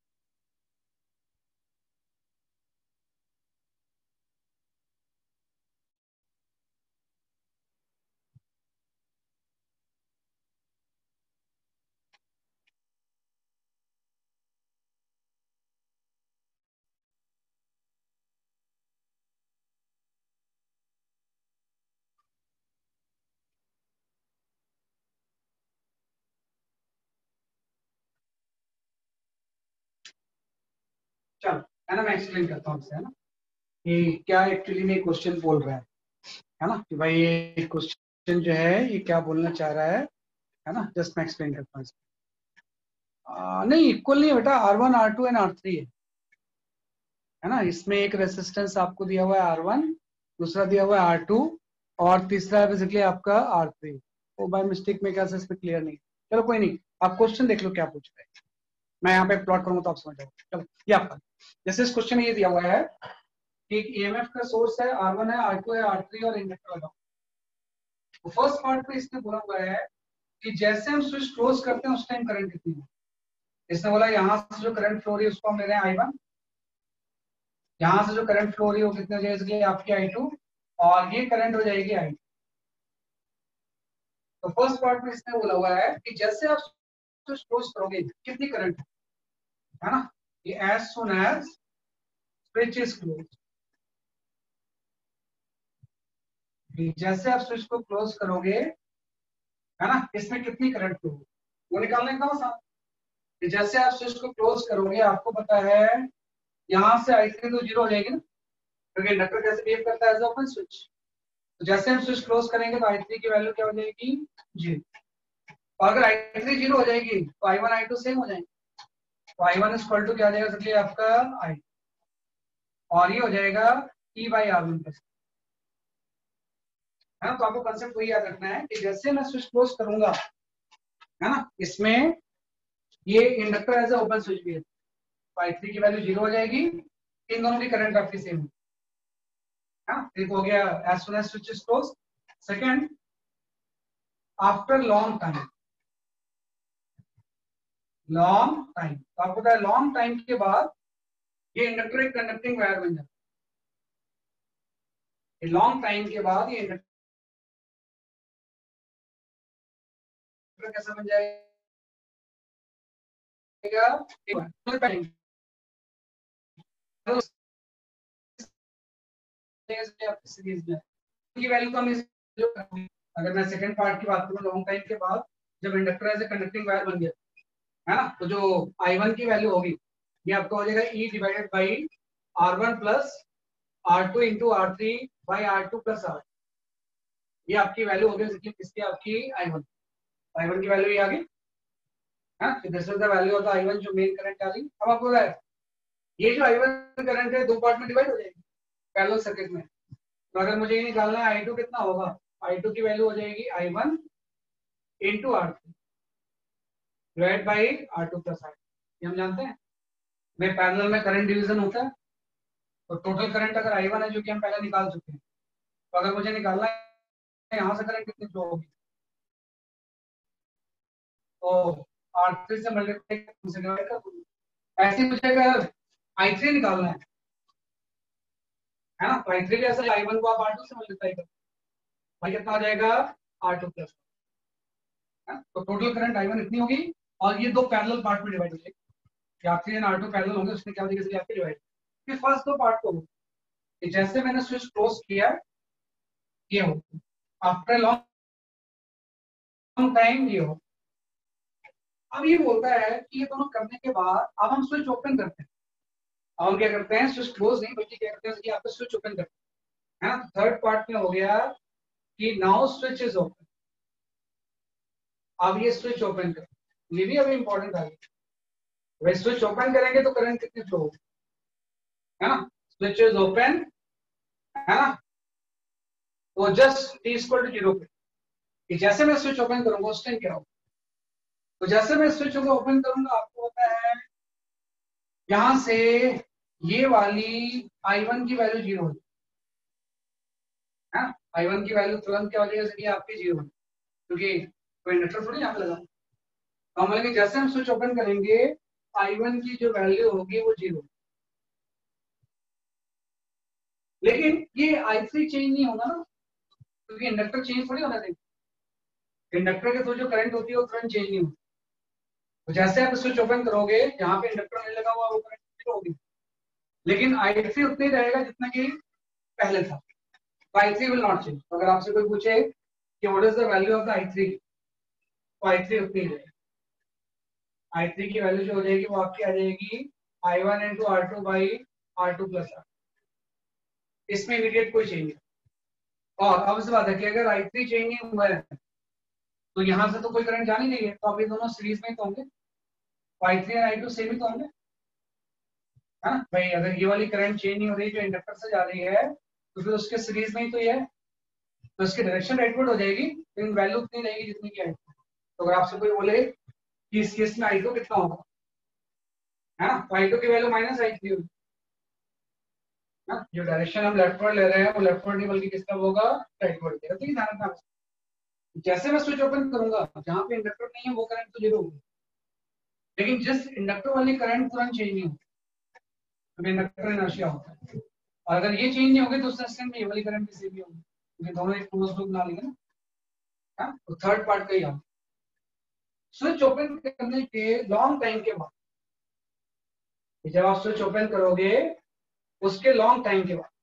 चलो है ना, मैं एक्सप्लेन करता हूँ, है ना कि क्या एक्चुअली में क्वेश्चन बोल रहा है है ना कि भाई ये क्वेश्चन जो है ये क्या बोलना चाह रहा है है ना। जस्ट मैं एक्सप्लेन करता हूँ। आ, नहीं, इक्वल नहीं है बेटा, R one R two and R three है है ना। इसमें एक रेसिस्टेंस आपको दिया हुआ है आर वन, दूसरा दिया हुआ है आर टू, और तीसरा बेसिकली आपका आर थ्री। वो बाय मिस्टेक में क्या से इसमें क्लियर नहीं। चलो कोई नहीं, आप क्वेश्चन देख लो क्या पूछ रहे हैं, मैं यहाँ पे प्लॉट करूंगा तो आप समझ जाओगे। चलो ये आपका, जैसे इस क्वेश्चन में ये दिया हुआ है कि ईएमएफ का सोर्स है आर वन है, आर टू है, आर थ्री और इंडक्टर लगाओ। तो फर्स्ट पार्ट पे इसने बोला हुआ है कि जैसे हम स्विच क्लोज करते हैं उस टाइम करंट कितनी है। इसने बोला यहाँ से जो करंट फ्लो रही है उसको हम ले रहे हैं आई वन, यहाँ से जो करंट फ्लो हो रही है वो कितनी हो जाएगी आपकी आई टू, और ये करंट हो जाएगी आई। तो फर्स्ट पार्ट में इसने बोला हुआ है कि जैसे आप स्विच क्लोज करोगे कितनी करंट है ना, ये as soon as switch is close, जैसे आप स्विच को क्लोज करोगे है ना, इसमें कितनी करंट फ्लो होगी वो निकालने का सा। जैसे आप स्विच को क्लोज करोगे आपको पता है यहाँ से आई थ्री तो जीरो हो जाएगी ना, क्योंकि इंडक्टर कैसे बिहेव करता है एज ओपन स्विच। तो जैसे हम स्विच क्लोज करेंगे तो आई थ्री की वैल्यू क्या हो जाएगी जीरो, और अगर आई थ्री जीरो हो जाएगी तो I one I two same हो जाएंगे। तो आई वन इक्वल टू क्या हो जाएगा सबसे आपका आई, और ये हो जाएगा E by R one plus, है ना। तो आपको कंसेप्ट वही याद रखना है कि जैसे मैं स्विच क्लोज करूंगा है ना, इसमें ये इंडक्टर एज ओपन स्विच भी है, तो आई थ्री की वैल्यू जीरो हो जाएगी, इन दोनों की करंट आपकी सेम है। एक हो गया as soon as switch is close. Second, after long time, long time तो आपको पता है लॉन्ग टाइम के बाद ये इंडक्टर एक कंडक्टिंग वायर बन जाता है। लॉन्ग टाइम के बाद ये इंडक्टर कैसा बन जाएगा, सीरीज में की वैल्यू कम इस, अगर मैं सेकंड पार्ट की बात करूं लॉन्ग टाइम के बाद जब inductor as a conducting wire बन गया है ना, तो जो आई वन की वैल्यू होगी ये आपको हो जाएगा E divided by R one plus R two into R three by R two plus R. ये आपकी वैल्यू होगी किसकी, आपकी आई वन। आई वन की वैल्यू ये आ गई है, this is the value of the I one जो मेन करंट आ गई। अब आपको है ये जो आई वन करंट है दो पार्ट में डिवाइड हो जाएगी पैरेलल सर्किट में। तो अगर मुझे ये निकालना है आई टू कितना होगा, आई टू की वैल्यू हो जाएगी I one into R three divide by R two plus R. ये हम जानते हैं में पैरेलल में करंट डिवीजन होता है। तो टोटल करंट अगर आई वन है जो कि हम पहले निकाल चुके हैं, तो अगर मुझे निकालना है यहाँ से करंट कितनी फ्लो होगी, तो आर थ्री से मल्टीप्लाई से डिवाइड कर दूंगी। ऐसे मुझे अगर आई थ्री निकालना है है ना, तो आई थ्री जैसे आई वन को आप आर टू से मल्टीप्लाई कर, भाई कितना हो जाएगा आर टू प्लस। तो टोटल करंट आई वन इतनी होगी और ये दो पैरेलल पार्ट में डिवाइड हो जाएगी। R three and R two parallel होंगे, उसमें क्या होगी आपकी डिवाइड। फिर फर्स्ट दो पार्ट को जैसे मैंने स्विच क्लोज किया ये हो, आफ्टर लॉन्ग टाइम ये हो। अब ये बोलता है कि ये दोनों करने के बाद अब हम स्विच ओपन करते हैं। अब हम क्या करते हैं, स्विच क्लोज नहीं बल्कि क्या करते हैं कि आपको स्विच ओपन करते हैं। थर्ड पार्ट में हो गया कि नाउ स्विच इज ओपन। अब ये स्विच ओपन कर, ये भी अभी इंपॉर्टेंट है। वही स्विच ओपन करेंगे तो करंट कितनी फ्लो होगी, है ना। स्विच इज ओपन, है ना, तो just T equal to zero पे जैसे मैं स्विच ओपन करूंगा उस टाइम क्या होगा। तो जैसे मैं स्विच को ओपन करूंगा आपको पता है यहां से ये वाली आई वन की वैल्यू जीरो होगी, है ना। आई वन की वैल्यू तुरंत क्या हो जाएगी आपकी जीरो होगी, क्योंकि कोई इंडक्टर थोड़ी यहाँ पे लगा। तो हम बोलेंगे जैसे हम स्विच ओपन करेंगे आई वन की जो वैल्यू होगी वो जीरो। लेकिन ये आई थ्री चेंज नहीं होगा ना, क्योंकि इंडक्टर चेंज थोड़ी होना चाहिए। इंडक्टर के थ्रू जो करंट होती है वो तुरंत चेंज नहीं होती। तो जैसे आप स्विच ओपन करोगे यहाँ पे इंडक्टर नहीं लगा हुआ वो करंट जीरो होगी, लेकिन आई थ्री उतना ही रहेगा जितना कि पहले था। तो I three will not change. अगर आपसे कोई पूछे कि what is the value of the I three, तो आई थ्री उतनी ही रहेगी। आई थ्री की वैल्यू जो हो जाएगी वो आपकी आ जाएगी I one into R two by R two plus R. इसमें इमीडिएट कोई चेंज नहीं। और अब इस बात है कि अगर आई थ्री चेंज नहीं हुआ है तो यहाँ से तो कोई करंट जा नहीं रही है, तो अभी दोनों सीरीज में तो होंगे। आई थ्री और आई टू सेम ही तो होंगे, है ना भाई। अगर ये वाली करंट चेंज नहीं हो रही जो इंडक्टर से जा रही है तो फिर उसके सीरीज में ही तो ये है, तो इसकी डायरेक्शन राइटवर्ड हो जाएगी, लेकिन वैल्यू उतनी रहेगी जितनी की आई टू। तो अगर आपसे कोई बोले कि इस केस में आई टू कितना होगा, है ना, तो आई टू की वैल्यू माइनस आई थ्री होगी। जो डायरेक्शन हम लेफ्टवर्ड ले रहे हैं वो लेफ्टवर्ड नहीं बल्कि किसका होगा, राइटवर्ड। ठीक है, ध्यान रखना। जैसे मैं स्विच ओपन करूंगा जहां पे इंडक्टर नहीं है वो करंट तो जीरो होगी, लेकिन जिस इंडक्टर वाली करंट तुरंत चेंज नहीं होती, तो इंडक्टर इनर्शिया होता है। और अगर ये चेंज नहीं होगी तो उस इंस्टेंट में ये वाली करंट भी सेम ही होगी, क्योंकि दोनों एक क्लोज लूप बना लेंगे ना। हाँ, तो थर्ड पार्ट का ही आता स्विच ओपन करने के लॉन्ग टाइम के बाद, जब आप स्विच ओपन करोगे उसके लॉन्ग टाइम के बाद,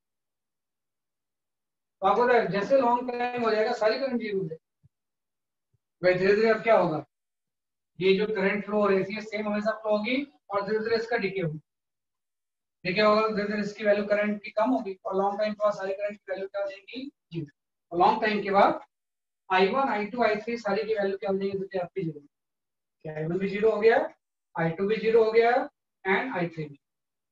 तो आपको जैसे लॉन्ग टाइम हो जाएगा सारी करंट जीरो हो जाएगी। भाई धीरे धीरे अब क्या होगा, ये जो करंट फ्लो हो रही है सेम हमेशा फ्लो होगी और धीरे धीरे इसका डिके होगी। डिके होगा धीरे धीरे इसकी वैल्यू करंट की कम होगी और लॉन्ग टाइम के बाद सारी करंट की वैल्यू क्या हो जाएगी, जीरो। और लॉन्ग टाइम के बाद I one I two I three सारी की वैल्यू क्या हो जाएगी, तो आपकी जीरो। आई वन भी जीरो हो गया, आई टू भी जीरो हो गया एंड आई थ्री भी।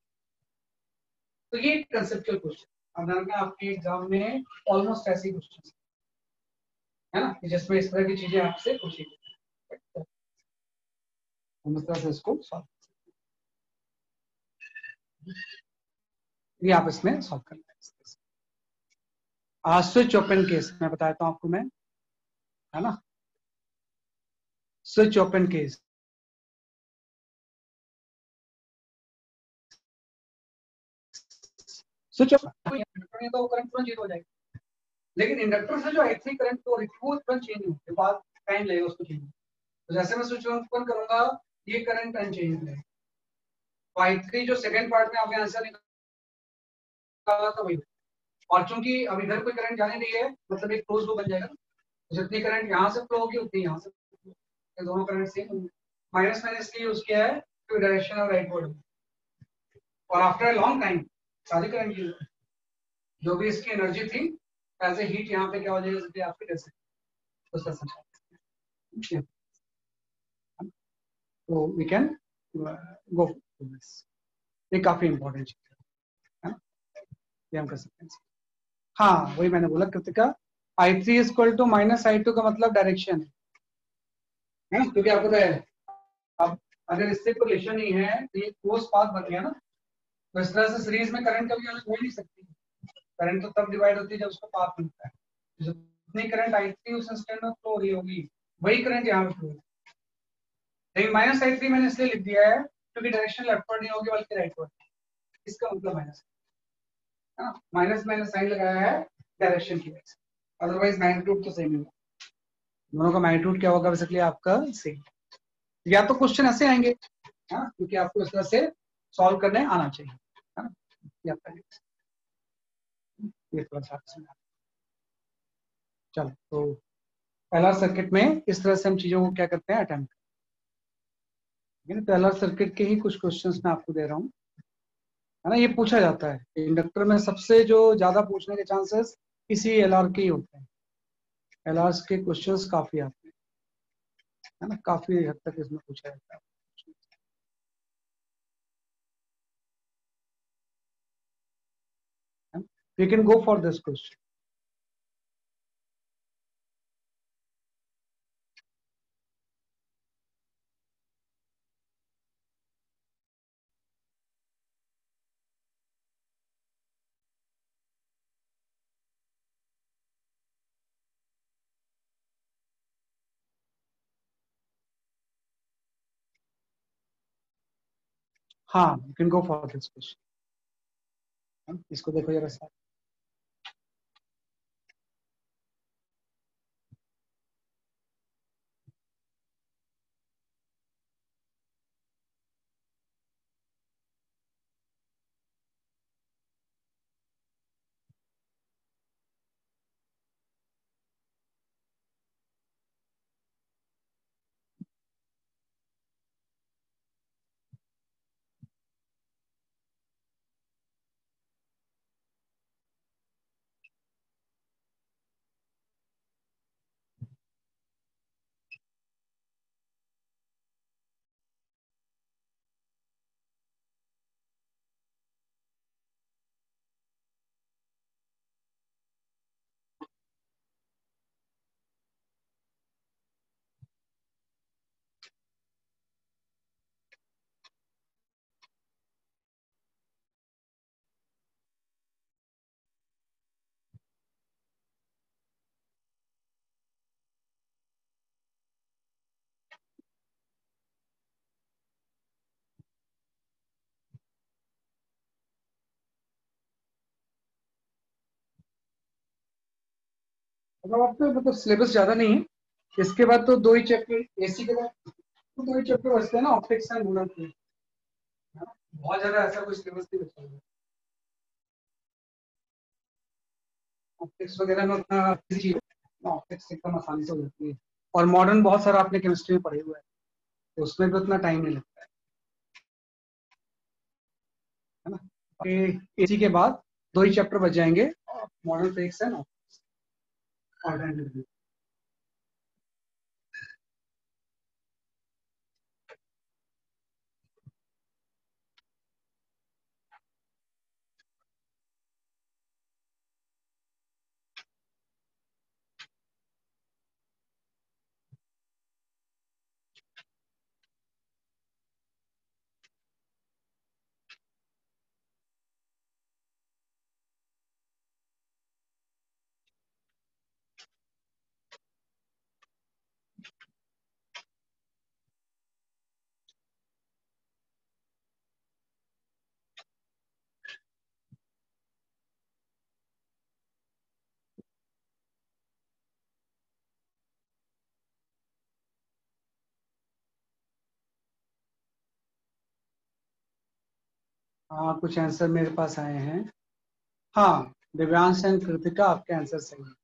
तो ये कंसेप्चुअल क्वेश्चन अब आपके एग्जाम में ऑलमोस्ट ऐसे क्वेश्चन है ना, जिसमें इस तरह की चीजें आपसे पूछी गई। हम इस तरह से इसको सॉल्व ये आप इसमें सॉल्व कर लेंगे। स्विच ओपन केस मैं बताता हूं आपको मैं, है ना। Switch open case switch open तो करंट तुरंत चेंज हो जाएगा, लेकिन इंडक्टर से जो आई थ्री करंट तो वो तुरंत चेंज नहीं होगी, बाद टाइम लगेगा उसको चेंज। तो जैसे मैं स्विच ओपन करूंगा ये करंट अनचेंज रहेगा। तो आई थ्री जो सेकंड पार्ट में आपने आंसर निकाला था वही, और चूंकि अब इधर कोई करंट जाने नहीं है मतलब एक क्लोज लूप बन जाएगा। जितनी करंट यहाँ से फ्लो होगी उतनी यहाँ से, दोनों करंट सेम होंगे। माइनस मैंने इसलिए यूज किया है टू डायरेक्शन ऑफ राइटवर्ड। और आफ्टर अ लॉन्ग टाइम सारी करंट की जो भी इसकी एनर्जी थी एज ए हीट यहाँ पे क्या हो जाएगा आपके जैसे उसका संचार। तो we can go to this. ये काफी इंपॉर्टेंट चीज है, ये हम कर सकते हैं। हाँ वही मैंने बोला Kritika, I three is equal to minus I two का मतलब डायरेक्शन है ना, क्योंकि आपको है अब अगर इससे कोई रिलेशन नहीं है तो ये क्लोज पाथ बन गया ना। तो इस तरह से सीरीज में करंट कभी अलग हो नहीं सकती। करंट तो तब डिवाइड होती है जब उसको पाथ मिलता है। जितनी करंट आई थ्री उस इंस्टेंट में फ्लो हो रही होगी वही करंट यहाँ पे फ्लो होगी। लेकिन माइनस आई थ्री मैंने इसलिए लिख दिया है क्योंकि डायरेक्शन लेफ्टवर्ड नहीं होगी बल्कि राइटवर्ड, इसका मतलब माइनस है ना। माइनस मैंने साइन लगाया है डायरेक्शन की वजह से। अदरवाइज मैग्नीट्यूड तो सेम ही होगा, दोनों का मैग्नीट्यूड क्या होगा बेसिकली आपका सेम। या तो क्वेश्चन ऐसे आएंगे, हाँ, क्योंकि आपको इस तरह से सॉल्व करने आना चाहिए, है ना, या पहले ये थोड़ा सा समझा। चलो, तो पहला सर्किट में इस तरह से हम चीजों को क्या करते हैं, अटेम्प्ट। पहला सर्किट के ही कुछ क्वेश्चंस मैं आपको दे रहा हूँ, है ना। ये पूछा जाता है इंडक्टर में, सबसे जो ज्यादा पूछने के चांसेस इसी एलआर के ही होते हैं। एलआर के क्वेश्चंस काफी आते हैं, है ना, काफी हद तक इसमें पूछा जाता है। We can go for this question. हाँ, you can go for this question. इसको देखो जरा सा। मतलब आपको मतलब सिलेबस ज्यादा नहीं है, इसके बाद तो दो ही चैप्टर, एसी के बाद तो दो ही चैप्टर बचते हैं ना, ऑप्टिक्स एंड लूनर के। बहुत ज्यादा ऐसा कोई सिलेबस नहीं बचा है। ऑप्टिक्स वगैरह में उतना ऑप्टिक्स एकदम आसानी से हो जाती है, और मॉडर्न बहुत सारा आपने केमिस्ट्री में पढ़े हुआ है, तो उसमें भी उतना टाइम नहीं लगता है ना। एसी के बाद दो ही चैप्टर बच जाएंगे, मॉडर्न फिजिक्स है ना, ऑर्डिनरी। हाँ, कुछ आंसर मेरे पास आए हैं। हाँ, दिव्यांश एंड कृतिका, आपके आंसर सही है।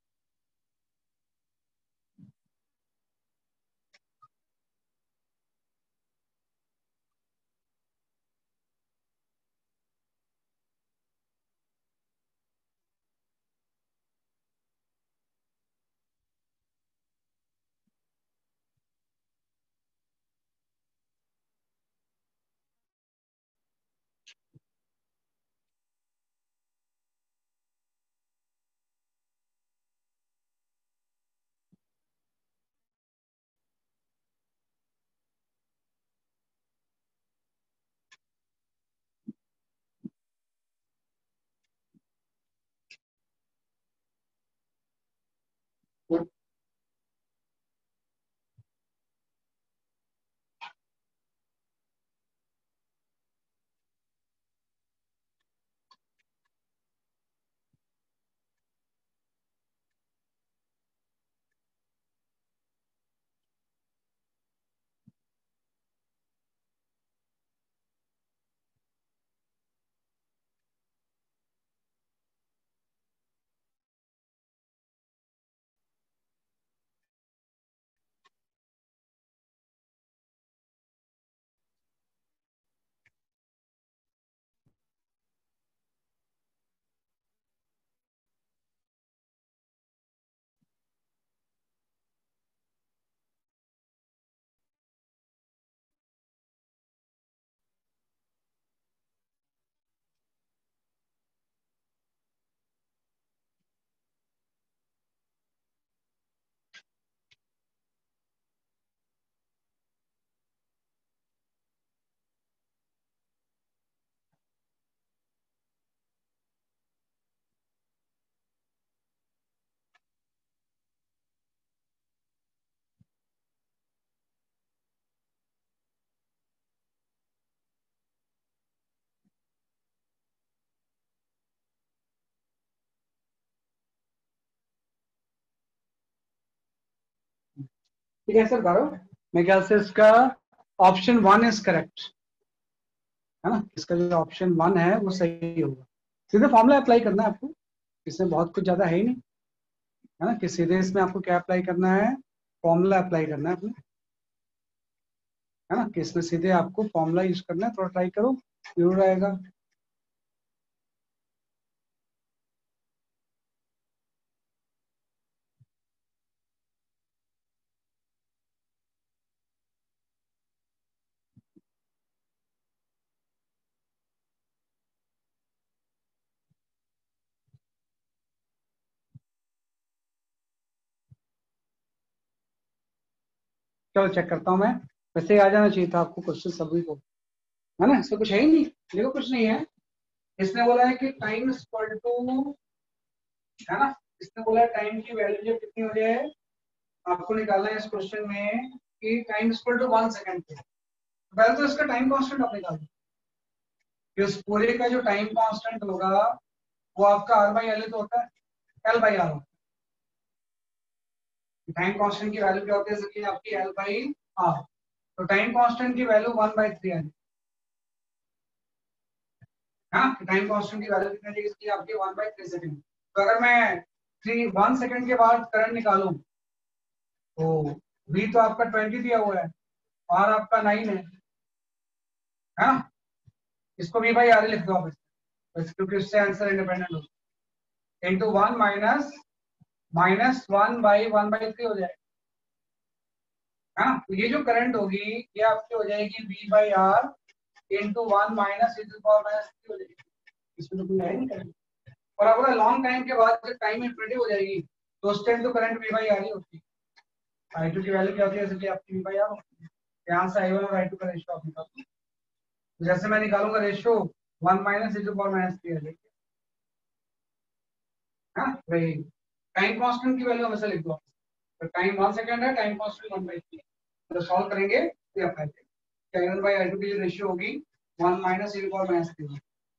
ठीक है सर, करो। मेरे ख्याल से इसका ऑप्शन वन इज करेक्ट, है ना। इसका जो ऑप्शन वन है वो सही होगा। सीधे फॉर्मूला अप्लाई करना है आपको, इसमें बहुत कुछ ज्यादा है ही नहीं, है ना। कि सीधे इसमें आपको क्या अप्लाई करना है, फॉर्मूला अप्लाई करना है अपने, है ना। कि इसमें सीधे आपको फॉर्मूला यूज करना है। थोड़ा ट्राई करो, जरूर आएगा। चलो चेक करता हूँ मैं। वैसे ही आ जाना चाहिए था आपको क्वेश्चन सभी को, है ना। इसमें कुछ है ही नहीं, देखो कुछ नहीं है। इसने बोला है कि टाइम इक्वल टू, है ना। इसने बोला है टाइम की वैल्यू जब कितनी हो जाए, आपको निकालना है इस क्वेश्चन में कि time equal to one second पे। पहले तो इसका टाइम कांस्टेंट आप निकालो, कि उस पूरे का जो टाइम कांस्टेंट होगा वो आपका आर बाई एल तो होता है, L by R. Time constant की वैल्यू क्या होती है, इसलिए आपकी एल बाई आर। तो टाइम कांस्टेंट की वैल्यू वन बाई थ्री आ जाएगी। हाँ, टाइम कांस्टेंट की वैल्यू कितनी आ जाएगी इसकी, आपकी वन बाई थ्री सेकेंड। तो अगर मैं थ्री वन सेकेंड के बाद करंट निकालूं तो v तो आपका ट्वेंटी दिया हुआ है, r आपका नाइन है, हाँ। इसको v बाई आर लिख दो आप इसमें, क्योंकि उससे आंसर इंडिपेंडेंट हो, into one minus minus one by one by three हो जाएगा। हाँ, तो ये जो करंट होगी ये आपकी हो जाएगी v by R into one minus e to power minus three हो जाएगी। इसमें तो कोई है नहीं करंट। और अगर लॉन्ग टाइम के बाद जब टाइम इन्फिनिटी हो जाएगी तो उस टाइम तो करंट v बाई आर ही होती है। आई टू की वैल्यू क्या होती है, इसलिए आपकी v बाई आर होती है। यहाँ से आई वन और आई टू का रेशियो आप निकालो। तो जैसे मैं निकालूंगा ratio one minus e to power minus three आ जाएगी। हाँ, वही टाइम कांस्टेंट की वैल्यू हमेशा लिख दो। तो टाइम वन सेकंड है, time constant one by three. तो सॉल्व करेंगे तो आप पाएंगे I one by I two की जो रेशियो होगी one minus e to power minus three.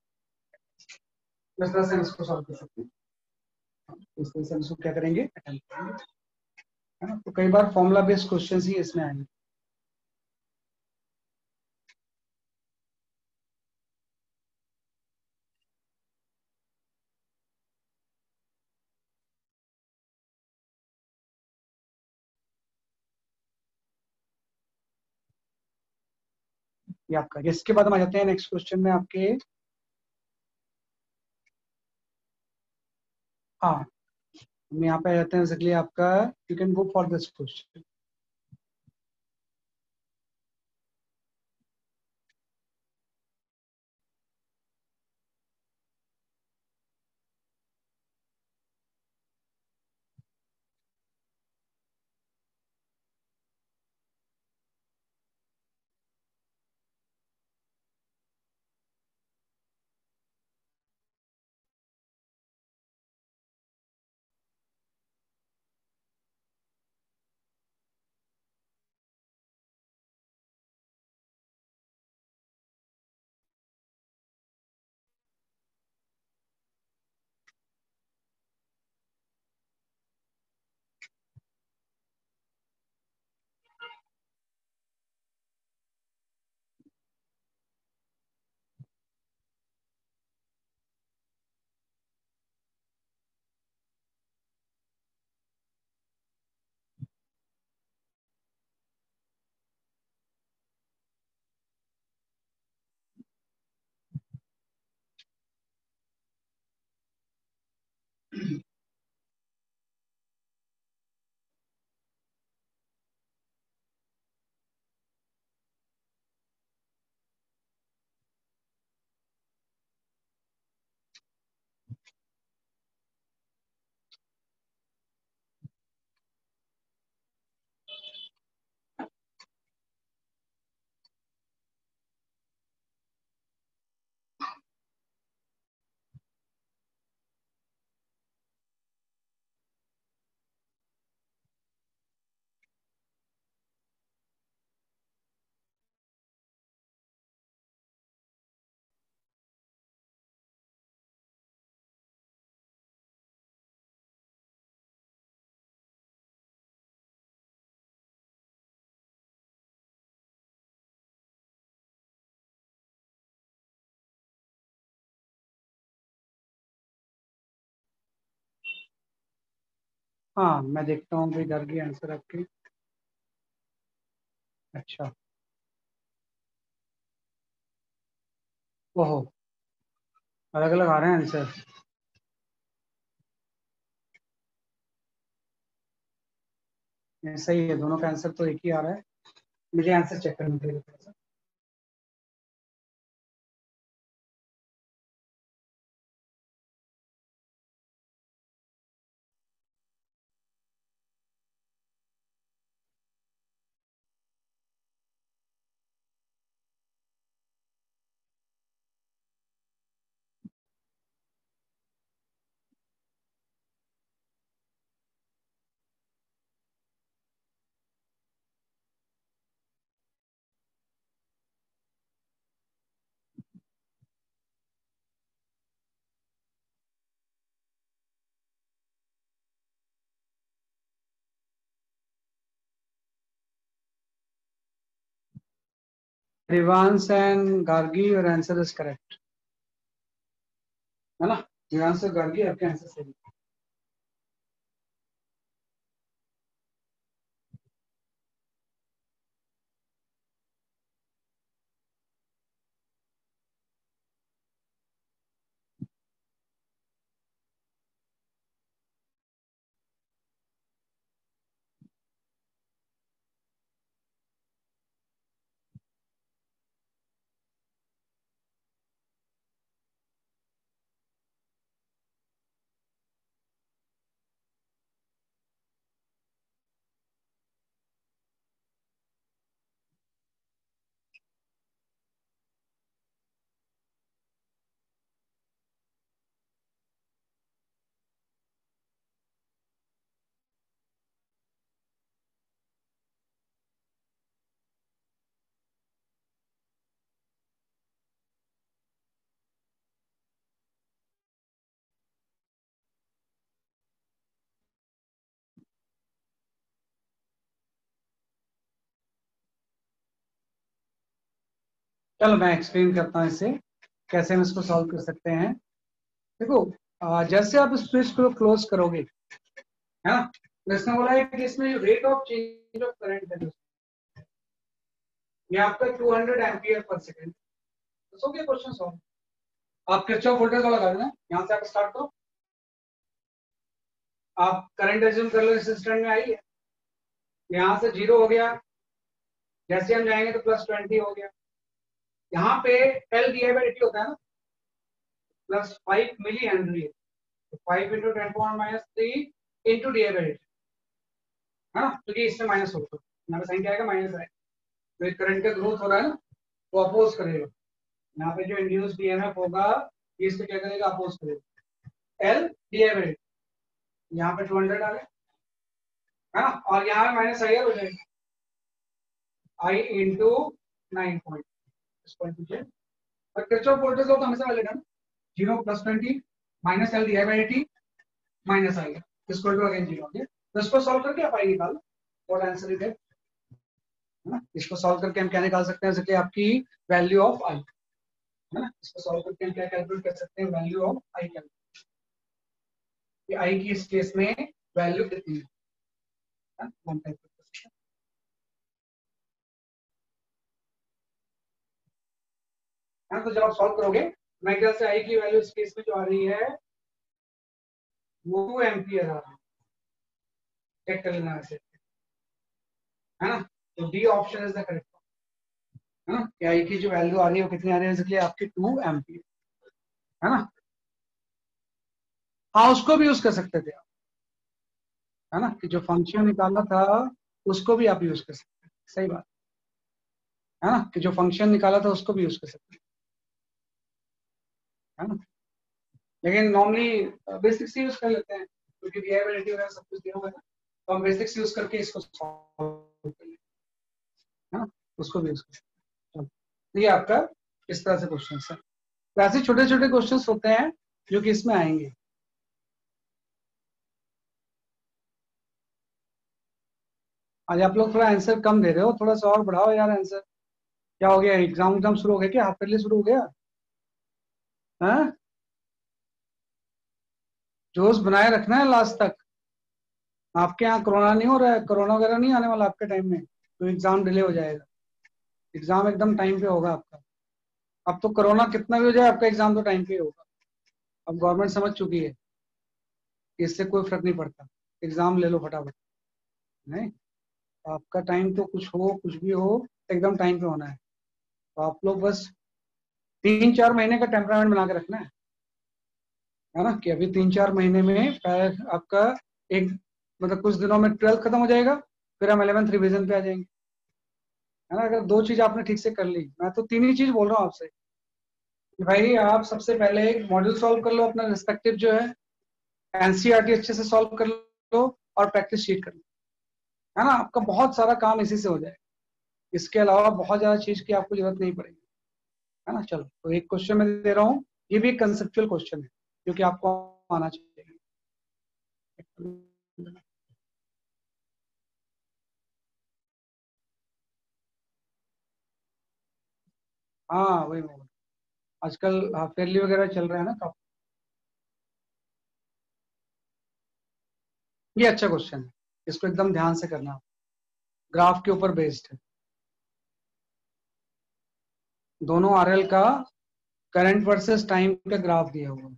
इस तरह से हम इसको सॉल्व कर सकते हैं। इस तरह से हम इसको क्या करेंगे, अटेम्प्ट करेंगे, है ना। तो कई बार फॉर्मूला बेस्ड क्वेश्चंस ही इसमें आएंगे। ये आपका, इसके बाद हम आ जाते हैं नेक्स्ट क्वेश्चन में आपके। हाँ, हम यहाँ पे आ जाते हैं बेसिकली आपका, you can go for this question. हाँ मैं देखता हूँ भाई घर की आंसर आपके। अच्छा, ओहो, अलग अलग आ रहे हैं आंसर। ये सही है, दोनों का आंसर तो एक ही आ रहा है। मुझे आंसर चेक करना पड़ेगा थोड़ा सा। Rivans and Gargi, your answer is correct, है ना? Rivans और Gargi आपके आंसर सही है। चलो मैं एक्सप्लेन करता हूँ इसे, कैसे हम इसको सॉल्व कर सकते हैं। देखो, आ, जैसे आप इस स्विच को क्लोज करोगे, है ना, तो इसने बोला है कि इसमें rate of change of current है, ये आपका two hundred ampere per second. तो हो गया क्वेश्चन सॉल्व। आप किरचॉफ वोल्टेज लॉ लगा देना, यहाँ से आप स्टार्ट करो। आप करंट एज्यूम कर लो, इस इंस्टेंट में आई है, यहाँ से जीरो हो गया, जैसे हम जाएंगे तो प्लस ट्वेंटी हो गया। यहाँ पे एल डी बाई डी होता है ना, प्लस फाइव मिली हेनरी, तो five into ten power minus three into D by D, है ना, क्योंकि इससे माइनस होगा, यहाँ पे साइन क्या आएगा, माइनस आएगा। तो करंट का ग्रोथ हो रहा है ना, वो अपोज करेगा। यहाँ पे जो इंड्यूस डीएमएफ होगा, ये इसको क्या करेगा, अपोज करेगा। एल डी बाई डी, यहाँ पे टू हंड्रेड आ गया, है ना, और यहाँ पे माइनस आई हो जाएगा, आई इंटू नाइन पॉइंट, इस पॉइंट पूछे। और किरचॉफ वोल्टेज लॉ तो हमेशा मिलेगा ना, zero plus twenty minus L D by D minus I, इसको टू अगेन जीरो हो गया। तो इसको सॉल्व करके आप आई निकालो और आंसर इज, है ना। इसको सॉल्व करके हम क्या निकाल सकते हैं, जैसे आपकी वैल्यू ऑफ आई, है ना। इसको सॉल्व करके हम क्या कैलकुलेट कर सकते हैं, वैल्यू ऑफ आई कैलकुलेट, कि आई की इस केस में वैल्यू कितनी है, है ना? हम कैलकुलेट कर सकते हैं। हाँ, तो जब आप सॉल्व करोगे, मैं ख्याल से आई की वैल्यू इस केस में जो आ रही है वो टू एम्पियर आ रही है, चेक कर लेना ऐसे, है ना। तो D option is the correct, है ना, कि आई की जो वैल्यू आ रही है वो कितनी आ रही है, इसलिए आपकी टू एम्पियर, है ना। हाँ, उसको भी यूज कर सकते थे आप, है ना, कि जो फंक्शन निकाला था उसको भी आप यूज कर सकते हैं, सही बात, है ना, कि जो फंक्शन निकाला था उसको भी यूज कर सकते हैं, है ना। लेकिन नॉर्मली बेसिक्स यूज कर लेते हैं, क्योंकि रिलायबिलिटी वगैरह सब कुछ दिया हुआ है ना, तो हम बेसिक्स यूज करके इसको सॉल्व कर लेते हैं, है ना, उसको भी यूज कर सकते हैं। तो ये आपका इस तरह से क्वेश्चन है। तो ऐसे छोटे छोटे क्वेश्चन होते हैं जो कि इसमें आएंगे। आज आप लोग थोड़ा आंसर कम दे रहे हो, थोड़ा सा और बढ़ाओ यार आंसर। क्या हो गया, एग्जाम एग्जाम शुरू हो गया क्या, हाफ ईयरली शुरू हो गया? हाँ, जोश बनाए रखना है लास्ट तक। आपके यहाँ कोरोना नहीं हो रहा है? कोरोना वगैरह नहीं आने वाला आपके टाइम में, तो एग्जाम डिले हो जाएगा। एग्जाम एकदम टाइम पे होगा आपका। अब तो कोरोना कितना भी हो जाए, आपका एग्जाम तो टाइम पे ही होगा। अब गवर्नमेंट समझ चुकी है कि इससे कोई फर्क नहीं पड़ता, एग्जाम ले लो फटाफट। नहीं, आपका टाइम तो कुछ हो कुछ भी हो, एकदम टाइम पे होना है। तो आप लोग बस तीन चार महीने का टेम्परामेंट बना के रखना है है ना, कि अभी तीन चार महीने में पहले आपका एक, मतलब कुछ दिनों में ट्वेल्थ खत्म हो जाएगा, फिर हम इलेवेंथ रिवीजन पे आ जाएंगे। है ना, अगर दो चीज आपने ठीक से कर ली, मैं तो तीन ही चीज बोल रहा हूँ आपसे कि भाई आप सबसे पहले एक मॉड्यूल सॉल्व कर लो अपना रिस्पेक्टिव जो है, एनसीईआरटी अच्छे से सॉल्व कर लो, और प्रैक्टिस शीट कर लो। है ना, आपका बहुत सारा काम इसी से हो जाएगा। इसके अलावा बहुत ज्यादा चीज की आपको जरूरत नहीं पड़ेगी। है ना, चलो तो एक क्वेश्चन मैं दे रहा हूँ, ये भी एक कंसेप्चुअल क्वेश्चन है जो कि आपको आना चाहिए। हाँ वही मैं बोल रहा हूँ। आजकल फेरली वगैरह चल रहा है ना, तो ये अच्छा क्वेश्चन है, इसको एकदम ध्यान से करना। ग्राफ के ऊपर बेस्ड है, दोनों आरएल का करंट वर्सेस टाइम का ग्राफ दिया हुआ है।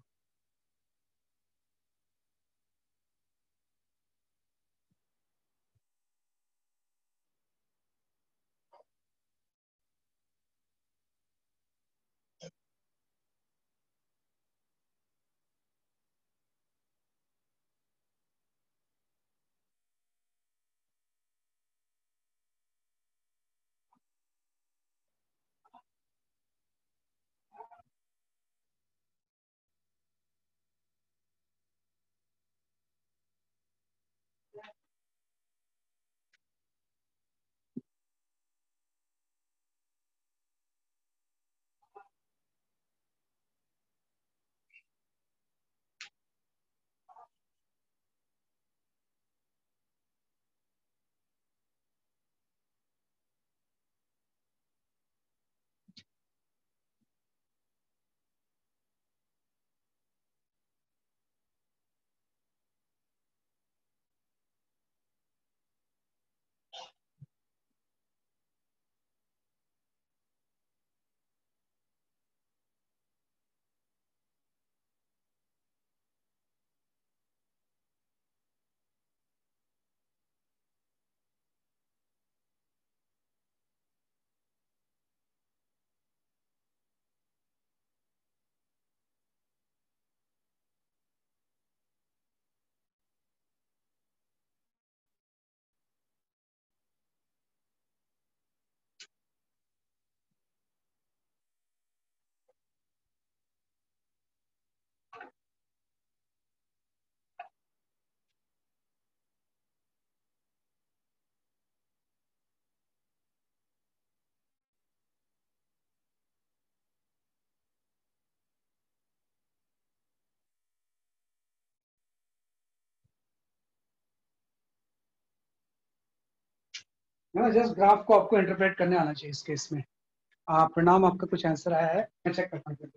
है ना, जस्ट ग्राफ को आपको इंटरप्रेट करने आना चाहिए इस केस में। आप परिणाम आपका कुछ आंसर आया है, मैं चेक करता हूँ।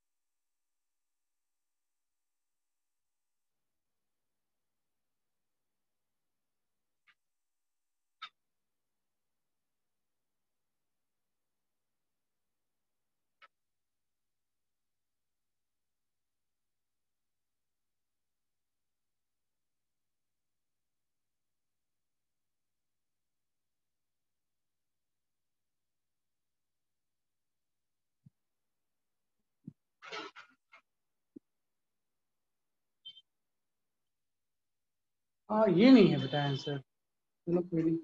हाँ ये नहीं है बेटा आंसर, चलो कोई नहीं,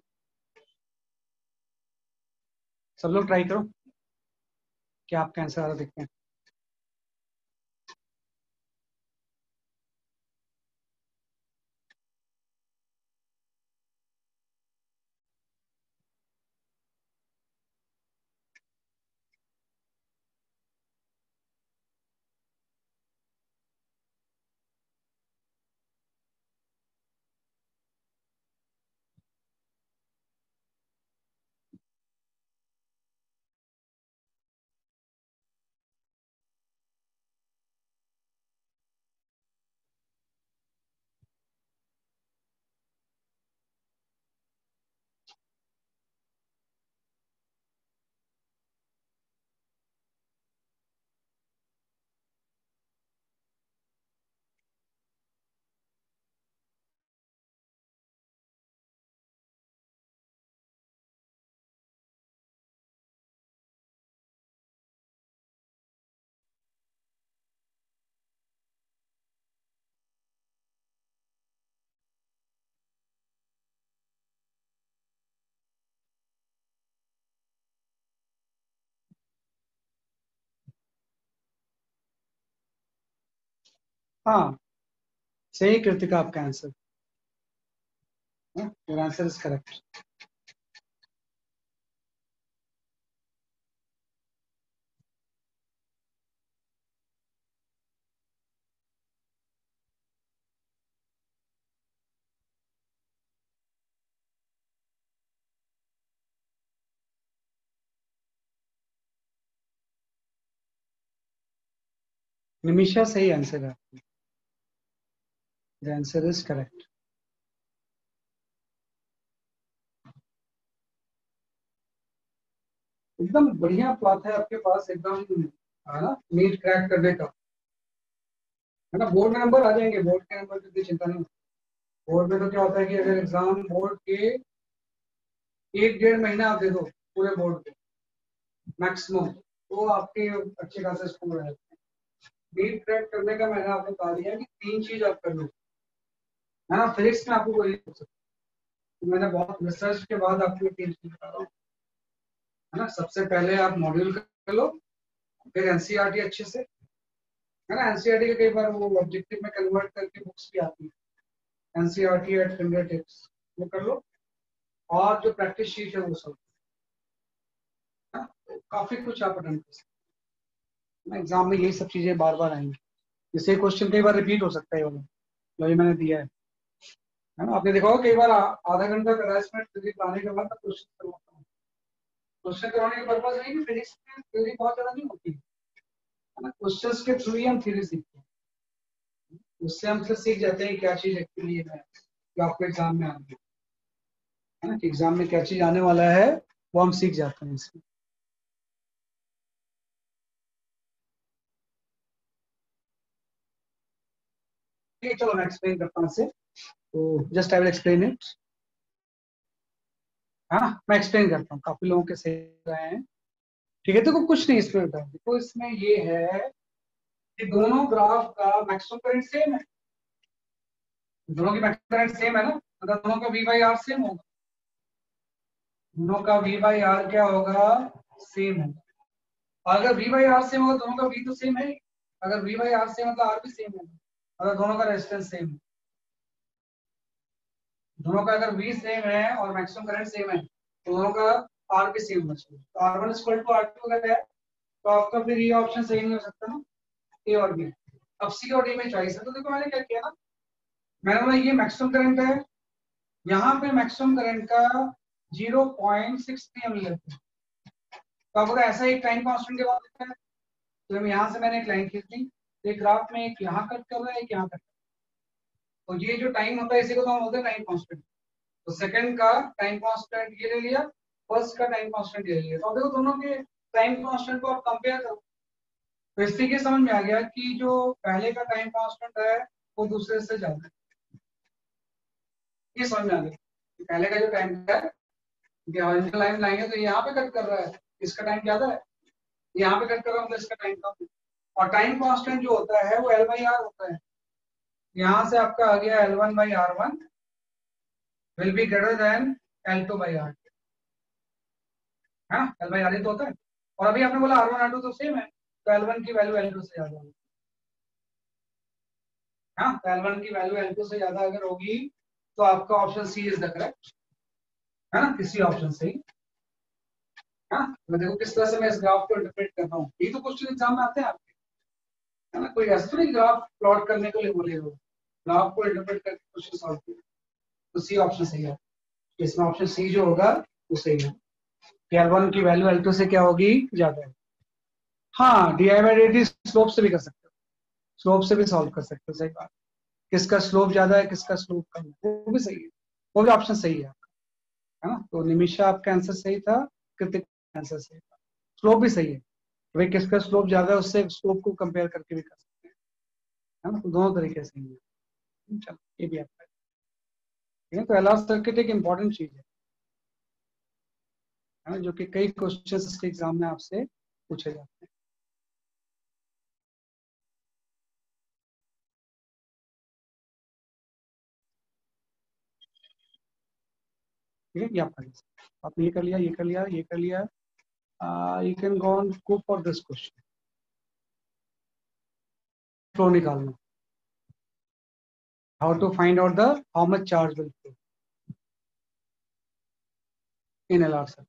सब लोग ट्राई करो, क्या आपका आंसर आ रहा है, देखते हैं। हाँ सही कृतिका आपका answer, your answer is correct. Nimisha सही आंसर है, द आंसर इज करेक्ट। एकदम बढ़िया प्लॉट है आपके पास, एकदम है ना, नीट क्रैक करने का, है ना। बोर्ड में नंबर आ जाएंगे, बोर्ड के नंबर की कोई चिंता नहीं। बोर्ड में तो क्या होता है कि अगर एग्जाम बोर्ड के एक डेढ़ महीना आप दे दो पूरे बोर्ड के मैक्सिमम, तो आपके अच्छे खासे स्कोर है। नीट क्रैक करने का मैंने आपको बता दिया कि तीन चीज आप कर लो, है ना। फिजिक्स में आपको कोई नहीं पूछ सकता, तो मैंने बहुत रिसर्च के बाद आपको तीन चीज बता रहा हूँ, है ना। सबसे पहले आप मॉड्यूल कर लो, फिर एनसीईआरटी अच्छे से, है ना। एनसीईआरटी के कई बार वो ऑब्जेक्टिव में कन्वर्ट करके बुक्स भी आती है, एनसीईआरटी एट फिंगर टिप्स, वो कर लो। और जो प्रैक्टिस शीट है वो सब, है ना? तो काफी कुछ आप अटेंड कर सकते हैं एग्जाम में, यही सब चीजें बार बार आएंगी। जैसे क्वेश्चन कई बार रिपीट हो सकता है, ये वाला जो ये मैंने दिया है है ना। आपने देखा होगा कई बार आ- आधा घंटा का रेस्टमेंट फिजिक्स आने के बाद क्वेश्चन करवाता हूँ। क्वेश्चन करवाने का पर्पज है कि फिजिक्स में थ्योरी बहुत ज्यादा नहीं होती है ना, क्वेश्चंस के थ्रू ही हम थ्योरी सीखते हैं। उससे हम फिर सीख जाते हैं क्या चीज एक्चुअली है, जो आपको एग्जाम में आनी है ना, कि एग्जाम में क्या चीज आने वाला है, वो हम सीख जाते हैं इसमें। ठीक है, चलो मैं एक्सप्लेन करता हूँ इसे, तो just I will explain it, है ना। मैं एक्सप्लेन करता हूँ, काफी लोगों के सही रहे हैं। ठीक है, तो कुछ नहीं इसमें होता है। देखो इसमें ये है कि दोनों ग्राफ का मैक्सिमम करंट सेम है, दोनों की मैक्सिमम करंट सेम है ना, मतलब दोनों का वी बाई आर सेम होगा, दोनों का वी बाई आर क्या होगा, सेम होगा। और अगर वी बाई आर सेम होगा, दोनों का वी तो सेम है, अगर वी बाई आर सेम है तो आर भी सेम है, अगर दोनों का रेजिस्टेंस सेम है, दोनों का अगर वी सेम है और मैक्सिमम करंट सेम है, तो दोनों का आर भी सेम होना चाहिए। तो R one equal to R two अगर है, तो आपका फिर ये ऑप्शन सही नहीं हो सकता ना, ए और बी। अब सी और डी में चॉइस है, तो देखो मैंने क्या किया ना, मैंने बोला ये मैक्सिमम करंट है, यहाँ पे मैक्सिमम करंट का जीरो पॉइंट सिक्स थ्री हम लेते हैं। तो अब अगर ऐसा एक टाइम कांस्टेंट के बाद लेते हैं, तो हम यहाँ से मैंने एक लाइन खींच ली, एक ग्राफ में एक यहाँ कट कर रहा है, एक यहाँ कट, तो ये जो टाइम होता है इसी को तो हम बोलते हैं टाइम कांस्टेंट। तो सेकंड का टाइम कांस्टेंट ये ले लिया, फर्स्ट का टाइम कांस्टेंट ये ले लिया, तो अब देखो दोनों के टाइम कांस्टेंट को आप कंपेयर करो, तो इससे ये समझ में आ गया कि जो पहले का टाइम कांस्टेंट है वो दूसरे से ज्यादा है। ये समझ में आ गया कि पहले का जो टाइम है, हॉरिजॉन्टल लाइन लाएंगे तो यहाँ पे कट कर रहा है, इसका टाइम ज्यादा है, यहाँ पे कट कर रहा हूँ तो इसका टाइम कम है। और टाइम कांस्टेंट जो होता है वो एल बाई आर होता है, यहाँ से आपका आ गया L one by R one will be greater than L two by R, हाँ एल बाई आर ही तो होता है। और अभी आपने बोला आर वन आर टू तो सेम है, तो एल वन की वैल्यू एल टू से ज्यादा होगी, हाँ एल वन की वैल्यू एल टू से ज्यादा अगर होगी तो आपका option C is the correct, है ना, किसी ऑप्शन से ही। हाँ मैं देखो किस तरह से मैं इस ग्राफ को इंटरप्रेट कर रहा हूँ, ये तो क्वेश्चन एग्जाम में आते हैं आपके, है ना। कोई ऐसा तो नहीं ग्राफ प्लॉट करने के लिए बोले हो, ग्राफ को इंटरप्रेट करके क्वेश्चन सॉल्व किया, तो सी ऑप्शन सही है। इसमें ऑप्शन सी जो होगा वो सही है, एल वन की वैल्यू एल टू से क्या होगी, ज्यादा है। हाँ D I by D T slope से भी कर सकते हो, स्लोप से भी सॉल्व कर सकते हो, सही बात। किसका स्लोप ज्यादा है किसका स्लोप कम है, वो भी सही है, वो भी ऑप्शन सही है आपका, है ना। तो निमिषा आपका आंसर सही था, कृतिक आंसर सही था, स्लोप भी सही है, भाई किसका स्लोप ज्यादा है उससे स्लोप को कंपेयर करके भी कर सकते हैं, है ना। तो दोनों तरीके से ही है, चलो ये भी आपका है। तो एलआर सर्किट एक इंपॉर्टेंट चीज है, है ना, जो कि कई क्वेश्चन इसके एग्जाम में आपसे पूछे जाते हैं। ठीक है, ये आपका आपने ये कर लिया, ये कर लिया, ये कर लिया, you can go on go for this question, flow निकालना, how to find out the how much charge will flow in L R circuit.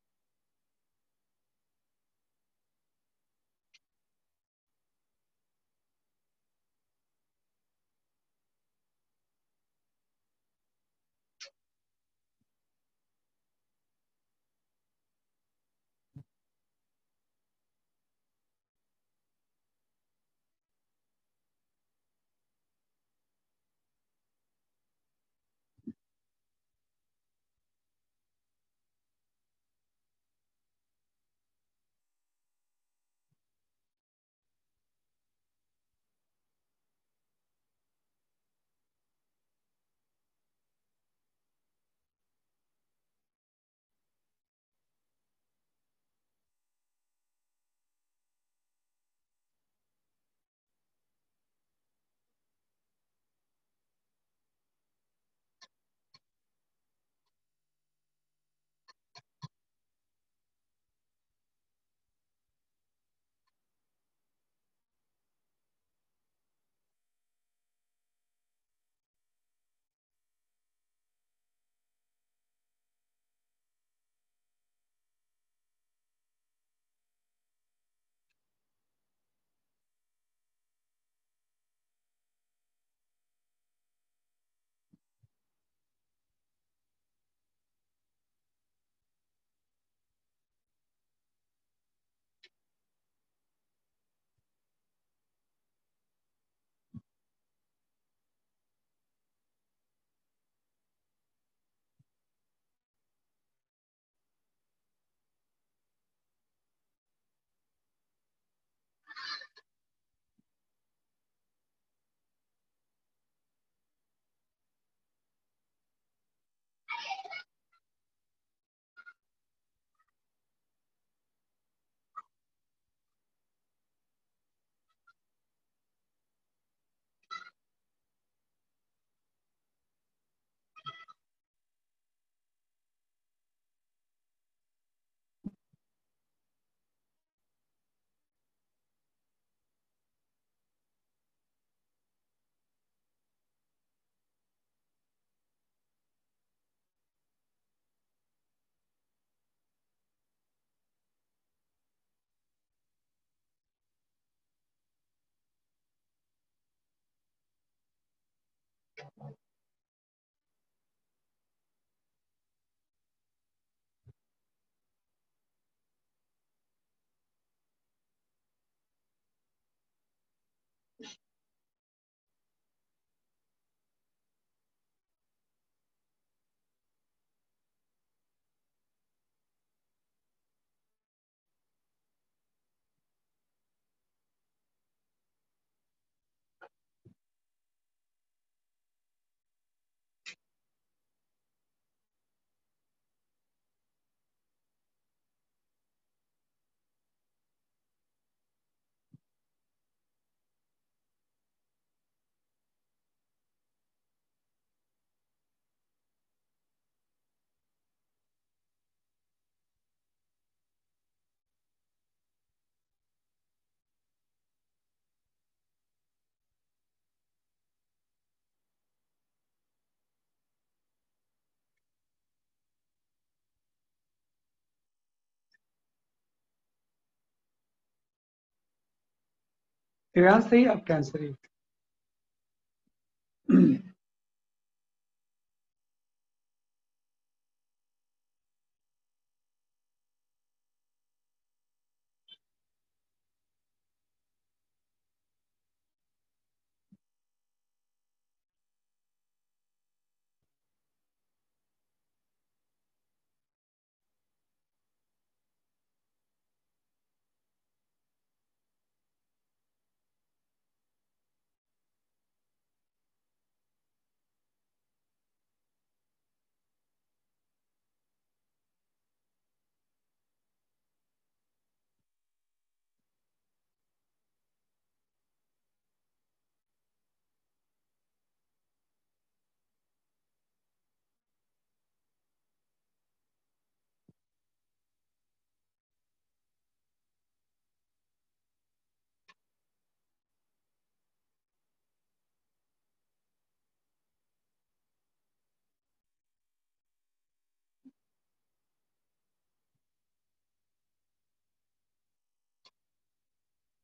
Divyansh सही, अब कैंसर ही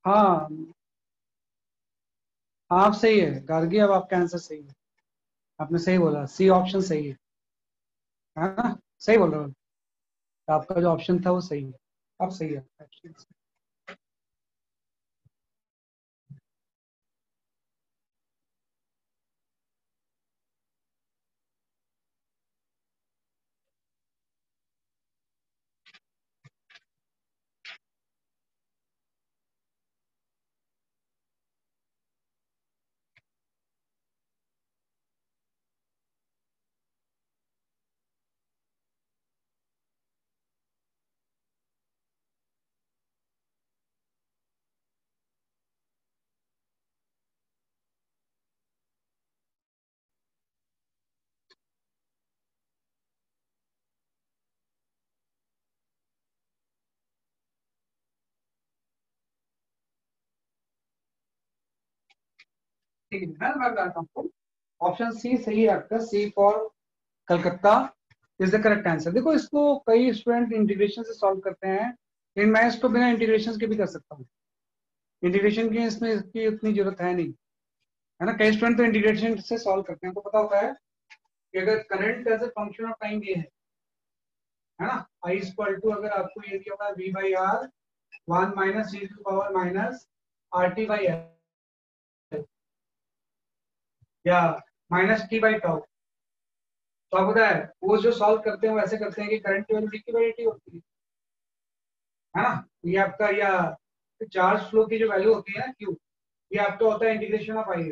हाँ आप सही है गार्गी, अब आपका आंसर सही है, आपने सही बोला, सी ऑप्शन सही है है ना, सही बोल रहे हो, आपका जो ऑप्शन था वो सही है, अब सही है। ठीक है, मैं मैं बताता हूँ, ऑप्शन सी सही है आपका, C for Calcutta is the correct answer. देखो इसको कई स्टूडेंट इंटीग्रेशन से सॉल्व करते हैं, लेकिन मैं इसको बिना इंटीग्रेशन के भी कर सकता हूँ, इंटीग्रेशन की इसमें इसकी उतनी जरूरत है नहीं, है ना। कई स्टूडेंट तो इंटीग्रेशन से सॉल्व करते हैं, तो पता होता है कि अगर current as a function of time ये है है ना, आई इक्वल टू, अगर आपको ये दिया होगा V by R one minus E to power minus R T by L, या माइनस टी बाई टाउ, तो आपको पता है वो जो सॉल्व करते हैं वो ऐसे करते हैं कि करंट की वैल्यू डी की बाई डी होती है है ना। ये आपका, या चार्ज फ्लो की जो वैल्यू होती है ना क्यू, ये आपका होता है इंटीग्रेशन ऑफ आई,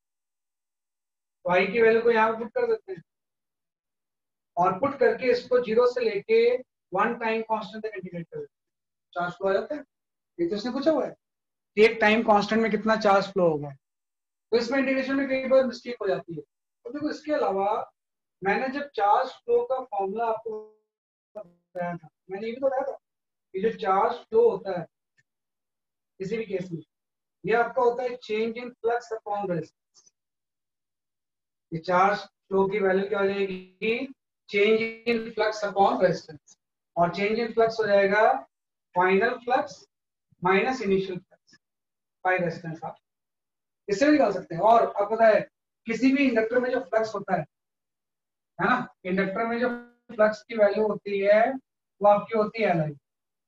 तो आई की वैल्यू को यहाँ पुट कर देते हैं और पुट करके इसको जीरो से लेके वन टाइम कांस्टेंट तक इंटीग्रेट कर देते हैं, चार्ज फ्लो आ जाता है। ये तो इसने पूछा हुआ है कि एक टाइम कांस्टेंट में कितना चार्ज फ्लो होगा, तो इसमें इंटीग्रेशन में कई बार मिस्टेक हो जाती है। तो देखो इसके अलावा मैंने जब चार्ज फ्लो का फॉर्मूला आपको बताया था, मैंने ये भी तो बताया था कि जो चार्ज फ्लो होता है किसी भी केस में, ये आपका होता है change in flux upon resistance. ये चार्ज फ्लो की वैल्यू क्या हो जाएगी, change in flux upon resistance, और चेंज इन फ्लक्स हो जाएगा final flux minus initial flux by resistance. आप इससे भी निकाल सकते हैं। और अब पता है किसी भी इंडक्टर में जो फ्लक्स होता है है ना, इंडक्टर में जो फ्लक्स की वैल्यू होती है वो आपकी होती है एल आई,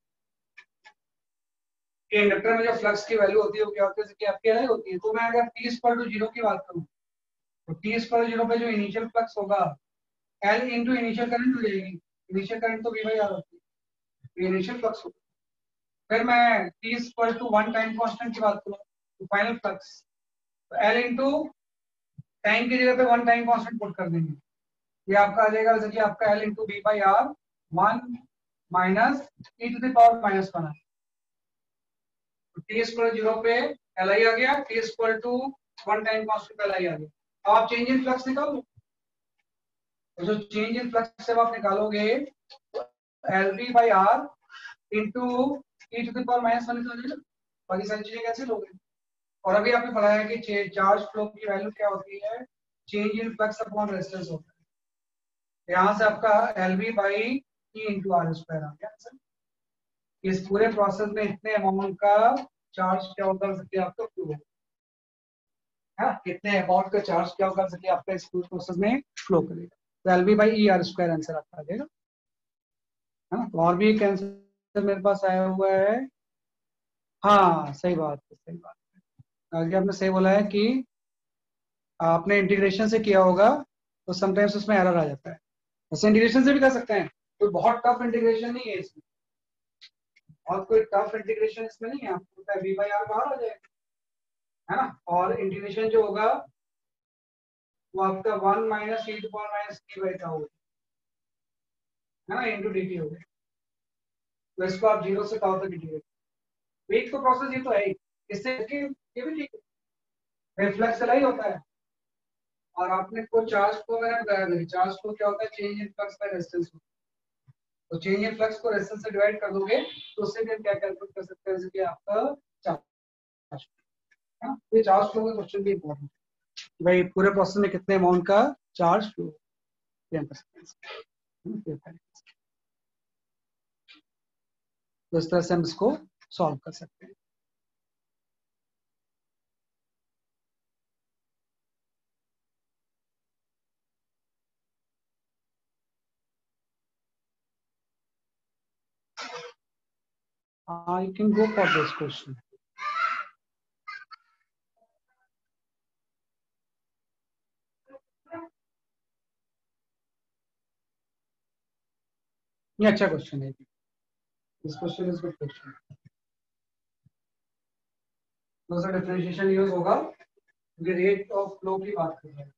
इंडक्टर में जो फ्लक्स की वैल्यू होती है वो क्या होती है, आपकी एल आई होती है। तो मैं अगर टी इक्वल टू जीरो की बात करूं, तो टी इक्वल टू जीरो पे जो इनिशियल फ्लक्स होगा एल इंटू इनिशियल करंट हो जाएगी, इनिशियल करंट तो वी बाई आर होती है, इनिशियल फ्लक्स होगा। फिर मैं T equal to one time constant की बात करूं, तो फाइनल फ्लक्स, तो एल इंटू टाइम की जगह पे वन टाइम कांस्टेंट पुट कर देंगे, ये आपका आ जाएगा जैसे कि आपका L into B by R one minus E to the power minus one. तो टी स्क्वायर जीरो पे एल आई आ गया, T square to one time constant पे एल आई आ गया। अब आप चेंज इन फ्लक्स निकालो, तो जो चेंज इन फ्लक्स से आप निकालोगे L B by R into E to the power minus one हो जाएगा, बाकी सारी चीजें कैंसिल हो गई। और अभी आपने पढ़ा है कि चार्ज फ्लो की वैल्यू क्या होती है, change in flux upon resistance होता है। यहाँ से आपका L B by E into R square आ गया सर। इस पूरे प्रोसेस में इतने अमाउंट का चार्ज क्या कर सकते हैं आपका फ्लो है, कितने अमाउंट का चार्ज क्या कर सकते हैं आपका इस पूरे प्रोसेस में फ्लो करेगा, तो L B by E R square answer आपका आ जाएगा है ना। तो और भी एक आंसर मेरे पास आया हुआ है, हाँ सही बात है, सही बात है, आगे आपने सही बोला है कि आपने इंटीग्रेशन से किया होगा तो समटाइम्स उसमें एरर आ जाता है, वैसे इंटीग्रेशन से भी कर सकते हैं, कोई तो बहुत टफ इंटीग्रेशन नहीं है इसमें, और कोई टफ इंटीग्रेशन इसमें नहीं है, आपको वी बाई आर बाहर आ जाएगा है ना। और इंटीग्रेशन जो होगा वो आपका one minus E to power minus T by tau है ना, इंटू डी टी हो गया। तो इसको आप जीरो से टाउ तक इंटीग्रेट, वेट तो प्रोसेस ये तो है ही, इससे ये भी ठीक है, रिफ्लेक्स ही होता है। और आपने को चार्ज को मैंने बताया नहीं, चार्ज को क्या होता है, change in flux by resistance, तो चेंज इन फ्लक्स को रेजिस्टेंस से डिवाइड कर दोगे तो उससे भी हम क्या कैलकुलेट कर सकते हैं, जैसे कि आपका चार्ज है ना। ये चार्ज फ्लो का क्वेश्चन भी इंपॉर्टेंट है, भाई पूरे प्रोसेस में कितने अमाउंट का चार्ज फ्लो कर सकते हैं, तो इस तरह से हम इसको सॉल्व कर सकते हैं। uh, you can go for this question. ये अच्छा क्वेश्चन है. This question is good question. दोस्तों डिफरेंशिएशन यूज होगा क्योंकि रेट ऑफ फ्लो की बात कर रहे हैं.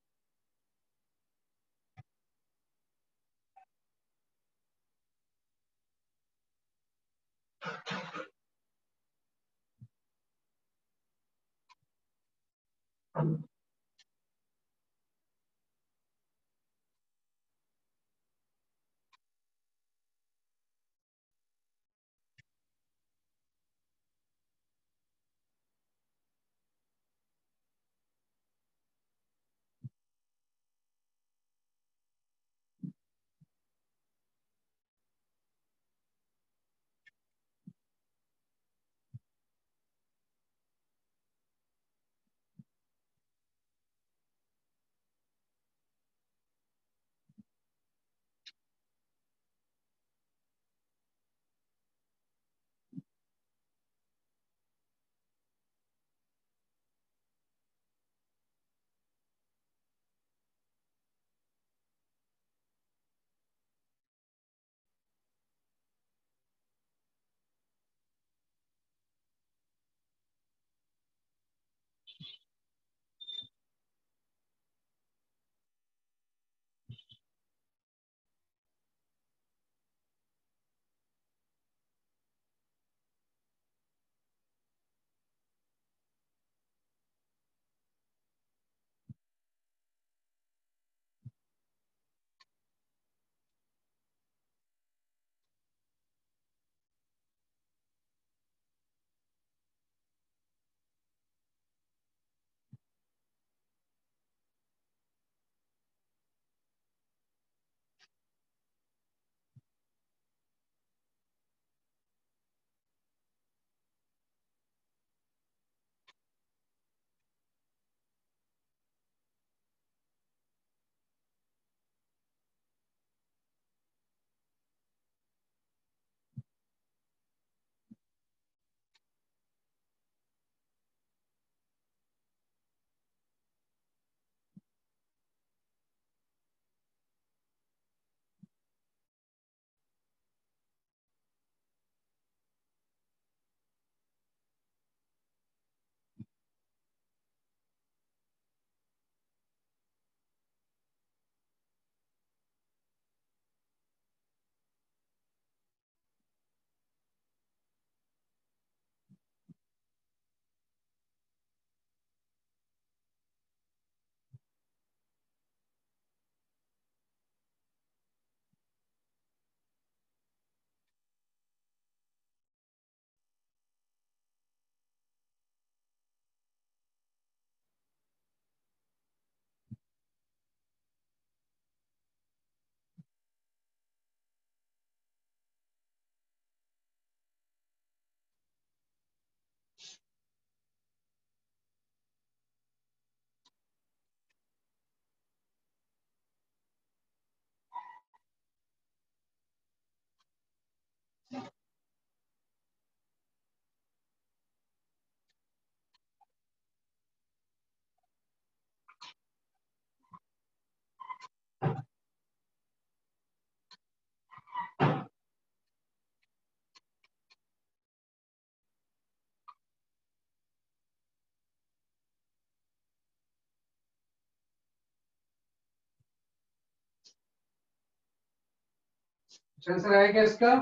आंसर आएगा इसका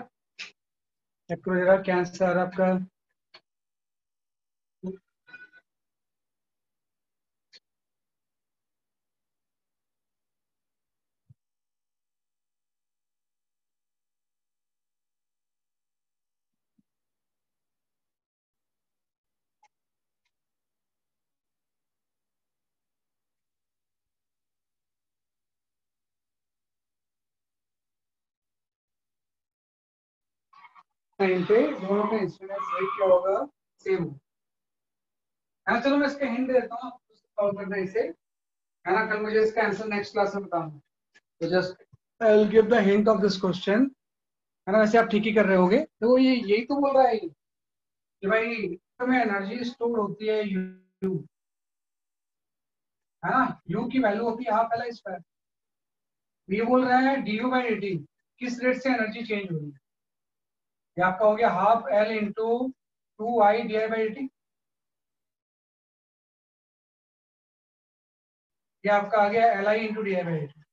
चेक करो जरा क्या आंसर आपका. टाइम पे दोनों का इंस्ट्रूमेंट रेट क्या होगा सेम. हाँ चलो मैं इसका हिंट देता हूँ सॉल्व करना इसे है ना. कल मुझे इसका आंसर नेक्स्ट क्लास में बताऊंगा तो just I will give the hint of this question है ना. वैसे आप ठीक ही कर रहे होगे. तो वो ये यही तो बोल रहा है कि भाई में एनर्जी स्टोर होती है यू, है ना, यू की वैल्यू होती है हाफ एल आई स्क्वायर। ये बोल रहा है D U by D T किस रेट से एनर्जी चेंज हो रही है। ये आपका हो गया half L into two I D I by D T. ये आपका आ गया L I into D I by D T.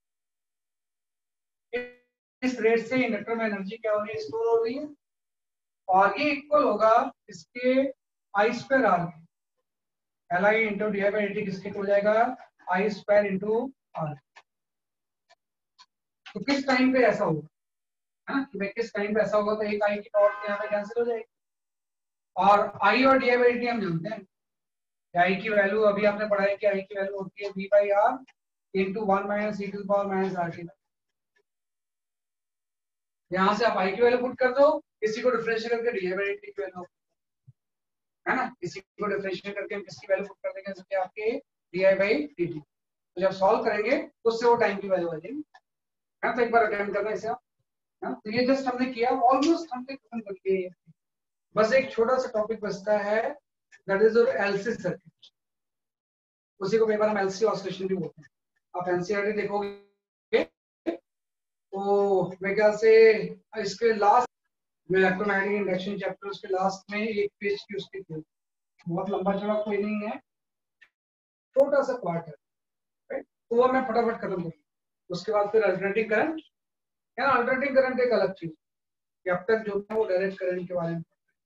इस रेट से इंडक्टर में एनर्जी क्या हो रही है, स्टोर हो रही है। और ये इक्वल होगा इसके आई स्क्वायर आर के। L I into D I by D T किसके हो जाएगा, आई स्क्वायर इंटू आर। तो किस टाइम पे ऐसा होगा, है ना, कि किस टाइम पे ऐसा होगा, तो एक आई की पावर यहाँ पे कैंसिल हो जाएगी। और आई और D I by D T हम जानते हैं, आई की वैल्यू अभी आपने पढ़ा है कि आई की वैल्यू होती है V by R into one minus E to power minus R T. यहाँ से आप आई की वैल्यू पुट कर दो, इसी को डिफरेंशिएट करके D I by D T की वैल्यू, है ना, इसी को डिफरेंशिएट करके हम किसकी वैल्यू पुट कर देंगे, जैसे आपके D I by D T. तो जब सॉल्व करेंगे तो उससे वो टाइम की वैल्यू आ जाएगी, है। तो एक बार अटेम्प्ट करना इसे आप, है। तो ये जस्ट हमने किया, ऑलमोस्ट हमने खत्म कर दिया। बस एक छोटा सा टॉपिक बचता है, दैट इज एलसी सर्किट। उसी को कई बार हम एलसी ऑसिलेशन भी बोलते हैं। आप एनसीईआरटी देखोगे तो मेरे ख्याल से इसके लास्ट में इलेक्ट्रोमैग्नेटिक इंडक्शन चैप्टर उसके लास्ट में एक पेज की उसकी थी, बहुत लंबा चौड़ा कोई नहीं है, छोटा सा पार्ट है, राइट। तो वो मैं फटाफट खत्म करूंगा। उसके बाद फिर अल्टरनेटिंग करंट, है ना। अल्टरनेटिंग करंट एक अलग चीज कि अब तक जो है वो डायरेक्ट करंट के बारे में,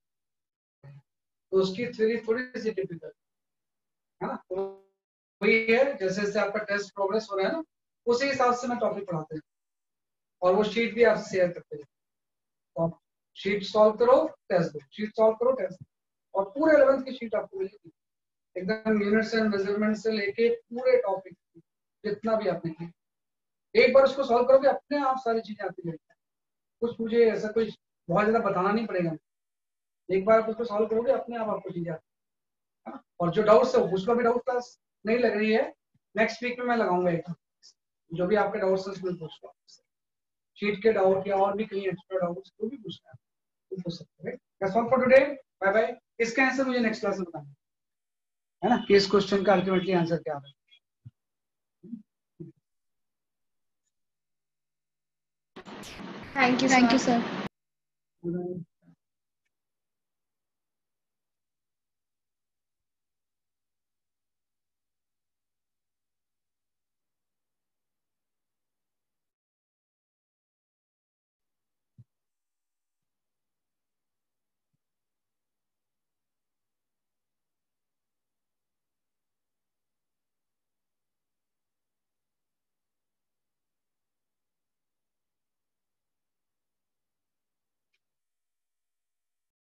तो उसकी थ्योरी थोड़ी सी डिफिकल्ट, है ना। तो वही है, जैसे जैसे आपका टेस्ट प्रोग्रेस हो रहा है ना, उसी हिसाब से मैं टॉपिक पढ़ाते हैं। और वो शीट भी आपसे शेयर करते हैं, तो आप शीट सॉल्व करो, टेस्ट दो, शीट सॉल्व करो, टेस्ट दो, और पूरे इलेवेंथ की शीट आपको मिलेगी एकदम यूनिट्स एंड मेजरमेंट से लेके पूरे टॉपिक जितना भी आपने किया। एक बार उसको सॉल्व करोगे अपने आप सारी चीजें आती जाएगी, कुछ मुझे ऐसा कुछ बहुत ज्यादा बताना नहीं पड़ेगा। एक बार उसको सॉल्व करोगे अपने आप आपको चीजें आती है। और जो डाउट्स है उसको भी डाउट क्लास नहीं लग रही है, नेक्स्ट वीक में मैं लगाऊंगा एक, जो भी आपके डाउट्स हैं उसमें पूछ लो, शीट के डाउट या और भी कहीं एक्स्ट्रा डाउट्स जो भी पूछना है तो पूछ सकते हैं। That's all for today, bye bye. इसका आंसर मुझे नेक्स्ट क्लास में बताना है ना, कि इस क्वेश्चन का अल्टीमेटली आंसर क्या है।
Thank you thank you sir.